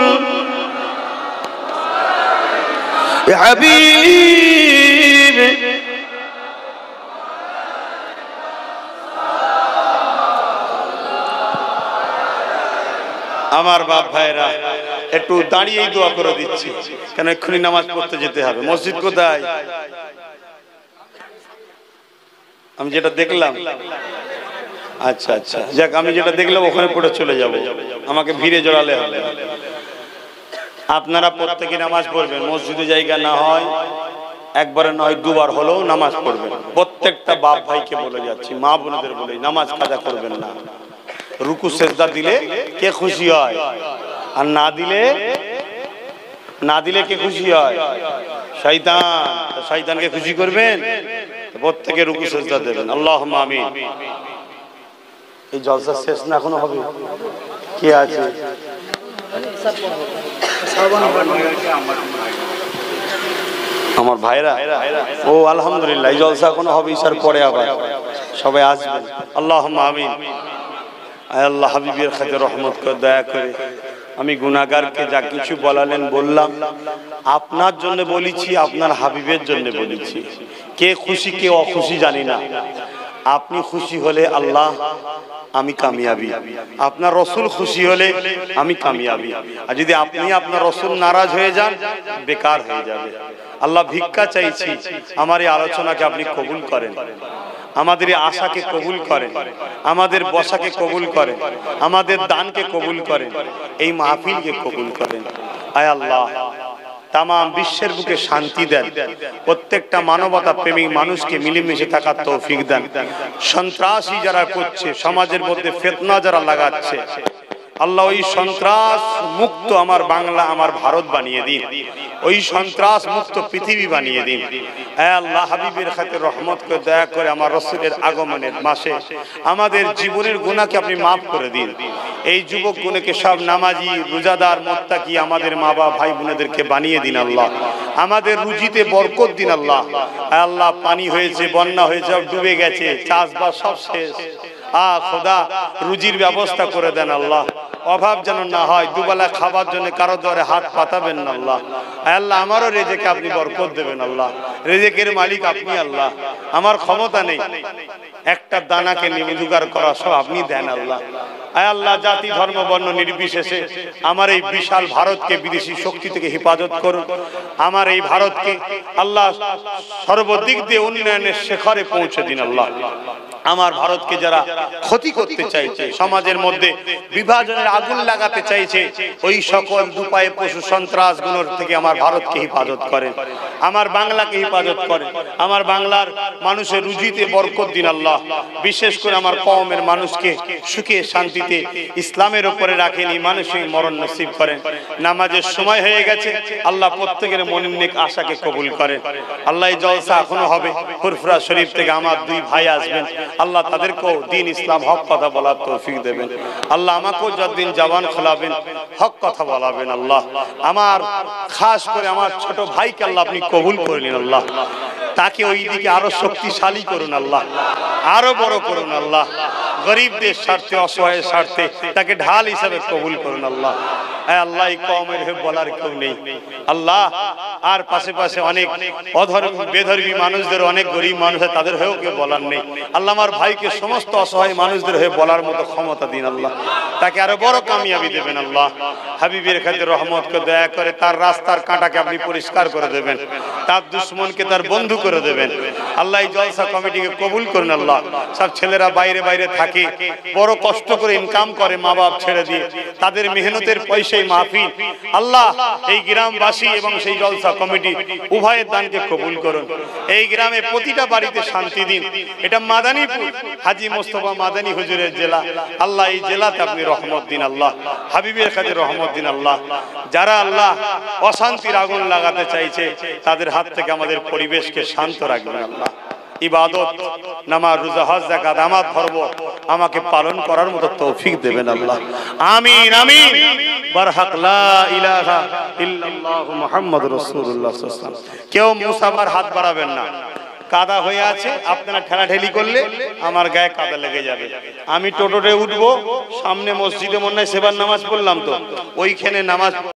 Speaker 2: या हबीब। আমার বাপ ভাইরা একটু দাঁড়িয়েই দোয়া করে দিচ্ছি, কেন এক্ষুনি নামাজ পড়তে যেতে হবে। মসজিদ কোথায়? আমি যেটা দেখলাম, আচ্ছা আচ্ছা, যাক, আমি যেটা দেখলাম ওখানে পড়ে চলে যাব, আমাকে ভিড়ে জড়ালে হবে। আপনারা প্রত্যেকে নামাজ পড়বেন, মসজিদে জায়গা না হয় একবারে নয় দুবার হলেও নামাজ পড়বেন। প্রত্যেকটা বাপ ভাইকে বলে যাচ্ছি, মা বোনদের বলে নামাজ কাজা করবেন না। রুকু সেজদা দিলে কে খুশি হয়, আর না দিলে কে খুশি হয়? শয়তান। শয়তানকে খুশি করবেন, প্রত্যেকে রুকু সেজদা দেবেন। আল্লাহুম্মা আমিন। এই জলসা শেষ না এখনো হবে? কে আছে? আমার ভাইরা, ও আলহামদুলিল্লাহ, এই জলসা এখনো হবে, ইশার পরে আবার সবাই আসবেন। আল্লাহুম্মা আমিন। আয় আল্লাহ, হাবিবের খাতে রহমত করে, দয়া করে আমি গুনাহগারকে যা কিছু বলালেন বললাম, আপনার জন্য বলেছি, আপনার হাবিবের জন্য বলেছি। কে খুশি কে অখুশি জানি না। আপনি খুশি হলে আল্লাহ আমি কামিয়াবি, আপনার রসুল খুশি হলে আমি কামিয়াবি। আর যদি আপনি আপনার রসুল নারাজ হয়ে যান, বেকার হয়ে যাবে। আল্লাহ ভিক্ষা চাইছি, আমার এই আলোচনাকে আপনি কবুল করেন, আমাদের এই আশাকে কবুল করেন, আমাদের বসাকে কবুল করেন, আমাদের দানকে কবুল করেন, এই মাহফিলকে কবুল করেন। আয় আল্লাহ, তাম বিশ্বের বুকে শান্তি দেন, প্রত্যেকটা মানবতা প্রেমিক মানুষকে মিলেমিশে থাকার তৌফিক দেন। সন্ত্রাসী যারা করছে, সমাজের মধ্যে ফিতনা যারা লাগাচ্ছে, আল্লাহ ওই সন্ত্রাস মুক্ত আমার বাংলা, আমার ভারত বানিয়ে দিন, ওই সন্ত্রাস মুক্ত পৃথিবী বানিয়ে দিন। হে আল্লাহ, হাবিবের খাতে রহমত করে, দয়া করে আমার রাসূলের আগমনের মাসে আমাদের জীবনের গুনাহকে আপনি মাফ করে দিন। এই যুবক গুণকে সব নামাজি, রোজাদার, মুত্তাকি আমাদের মা বাবা ভাই বোনেদেরকে বানিয়ে দিন আল্লাহ। আমাদের রুজিতে বরকত দিন আল্লাহ। হে আল্লাহ, পানি হয়েছে, বন্যা হয়েছে, ডুবে গেছে, চাষবাস সব শেষ। খোদা, রুজির ব্যবস্থা করে দেন আল্লাহ, অভাব যেন না হয়। দুবেলা খাবার জন্য কারো দ্বারে হাত পাতাবেন না আল্লাহ। আল্লাহ, আমারও রেজেকে আপনি বরকত দেবেন আল্লাহ। রেজেকের মালিক আপনি আল্লাহ, আমার ক্ষমতা নেই, একটা দানাকে জোগাড় করা সব আপনি দেন আল্লাহ। আয় আল্লাহ, জাতি ধর্ম বর্ণ নির্বিশেষে আমার এই বিশাল ভারতকে বিদেশি শক্তি থেকে হেফাজত করুন। আমার এই ভারতকে আল্লাহ সর্বদিক দিয়ে উন্নয়নের শিখরে পৌঁছে দিন আল্লাহ। আমার ভারতকে যারা ক্ষতি করতে চাইছে, সমাজের মধ্যে বিভাজনের আগুন লাগাতে চাইছে, ওই সকল দুপায়ে পশু সন্ত্রাস গুলোর থেকে আমার ভারতকে হেফাজত করেন, আমার বাংলাকে হেফাজত করেন। আমার বাংলার মানুষের রুজিতে বরকত দিন আল্লাহ। বিশেষ করে আমার কওমের মানুষকে সুখে শান্তিতে ইসলামের উপরে রাখেন, মানুষের মরণ নসিব করেন। নামাজের সময় হয়ে গেছে আল্লাহ, প্রত্যেকের মনের নেক আশাকে কবুল করেন আল্লাহ। এই জলসা এখনো হবে, ফুরফুরা শরীফ থেকে আমার দুই ভাই আসবেন আল্লাহ, তাদেরকেও দ্বীন ইসলাম হক কথা বলার তৌফিক দেবেন আল্লাহ। আমাকেও যতদিন জবান খোলাবেন হক কথা বলাবেন আল্লাহ। আমার খাস করে আমার ছোট ভাইকে আল্লাহ আপনি কবুল করে নিন আল্লাহ, তাকে ওই দিকে আরো শক্তিশালী করুন আল্লাহ, আরো বড় করুন আল্লাহ। গরিবদের স্বার্থে, অসহায়ের স্বার্থে তাকে ঢাল হিসাবে কবুল করুন আল্লাহ। হ্যাঁ আল্লাহ, এই কওমের হয়ে বলার কেউ নেই আল্লাহ। আর পাশে পাশে অনেক অধর্মী বেধর্মী মানুষদের, অনেক গরিব মানুষ, তাদের হয়েও কেউ বলার নেই আল্লাহ। আমার ভাইকে সমস্ত অসহায় মানুষদের হয়ে বলার মতো ক্ষমতা দিন আল্লাহ, তাকে আরো বড় কামিয়াবি দেবেন আল্লাহ। হাবিবের খাতে রহমত করে, দয়া করে তার রাস্তার কাঁটাকে আপনি পরিষ্কার করে দেবেন, তার দুশ্মনকে তার বন্ধু করে দেবেন আল্লাহ। এই জলসা কমিটিকে কবুল করুন আল্লাহ। সব ছেলেরা বাইরে বাইরে থাকে, বড় কষ্ট করে ইনকাম করে মা বাপ ছেড়ে দিয়ে, তাদের মেহনতের পয়সায় মাহফিল আল্লাহ। এই গ্রামবাসী এবং সেই জলসা কমিটি উভয়ের দানকে কবুল করুন। এই গ্রামে প্রতিটা বাড়িতে শান্তি দিন। এটা মাদানীপুর, হাজী মোস্তফা মাদানী হুজুরের জেলা আল্লাহ। এই জেলাতে আপনি রহমত দিন আল্লাহ, হাবিবের কাছে রহমত দিন আল্লাহ। যারা আল্লাহ অশান্তির আগুন লাগাতে চাইছে, তাদের হাত থেকে আমাদের পরিবেশকে শান্ত রাখবেন আল্লাহ। ইবাদত, নামাজ, রোজা, হজ, যাকাত আমার ধর্ম আমাকে পালন করার মতো তৌফিক দেবেন আল্লাহ। আমিন আমিন। বারহাক লা ইলাহা ইল্লাল্লাহু মুহাম্মাদুর রাসূলুল্লাহ সাল্লাল্লাহু আলাইহি ওয়াসাল্লাম। কেউ মুসাফার হাত বাড়াবেন না, কাদা হয়ে আছে, আপনারা ঠেলাঠেলি করলে আমার গায়ে কাদা লেগে যাবে। আমি টোটোতে উঠবো, সামনে মসজিদে মনে হয় সেবার নামাজ পড়লাম, তো ওইখানে নামাজ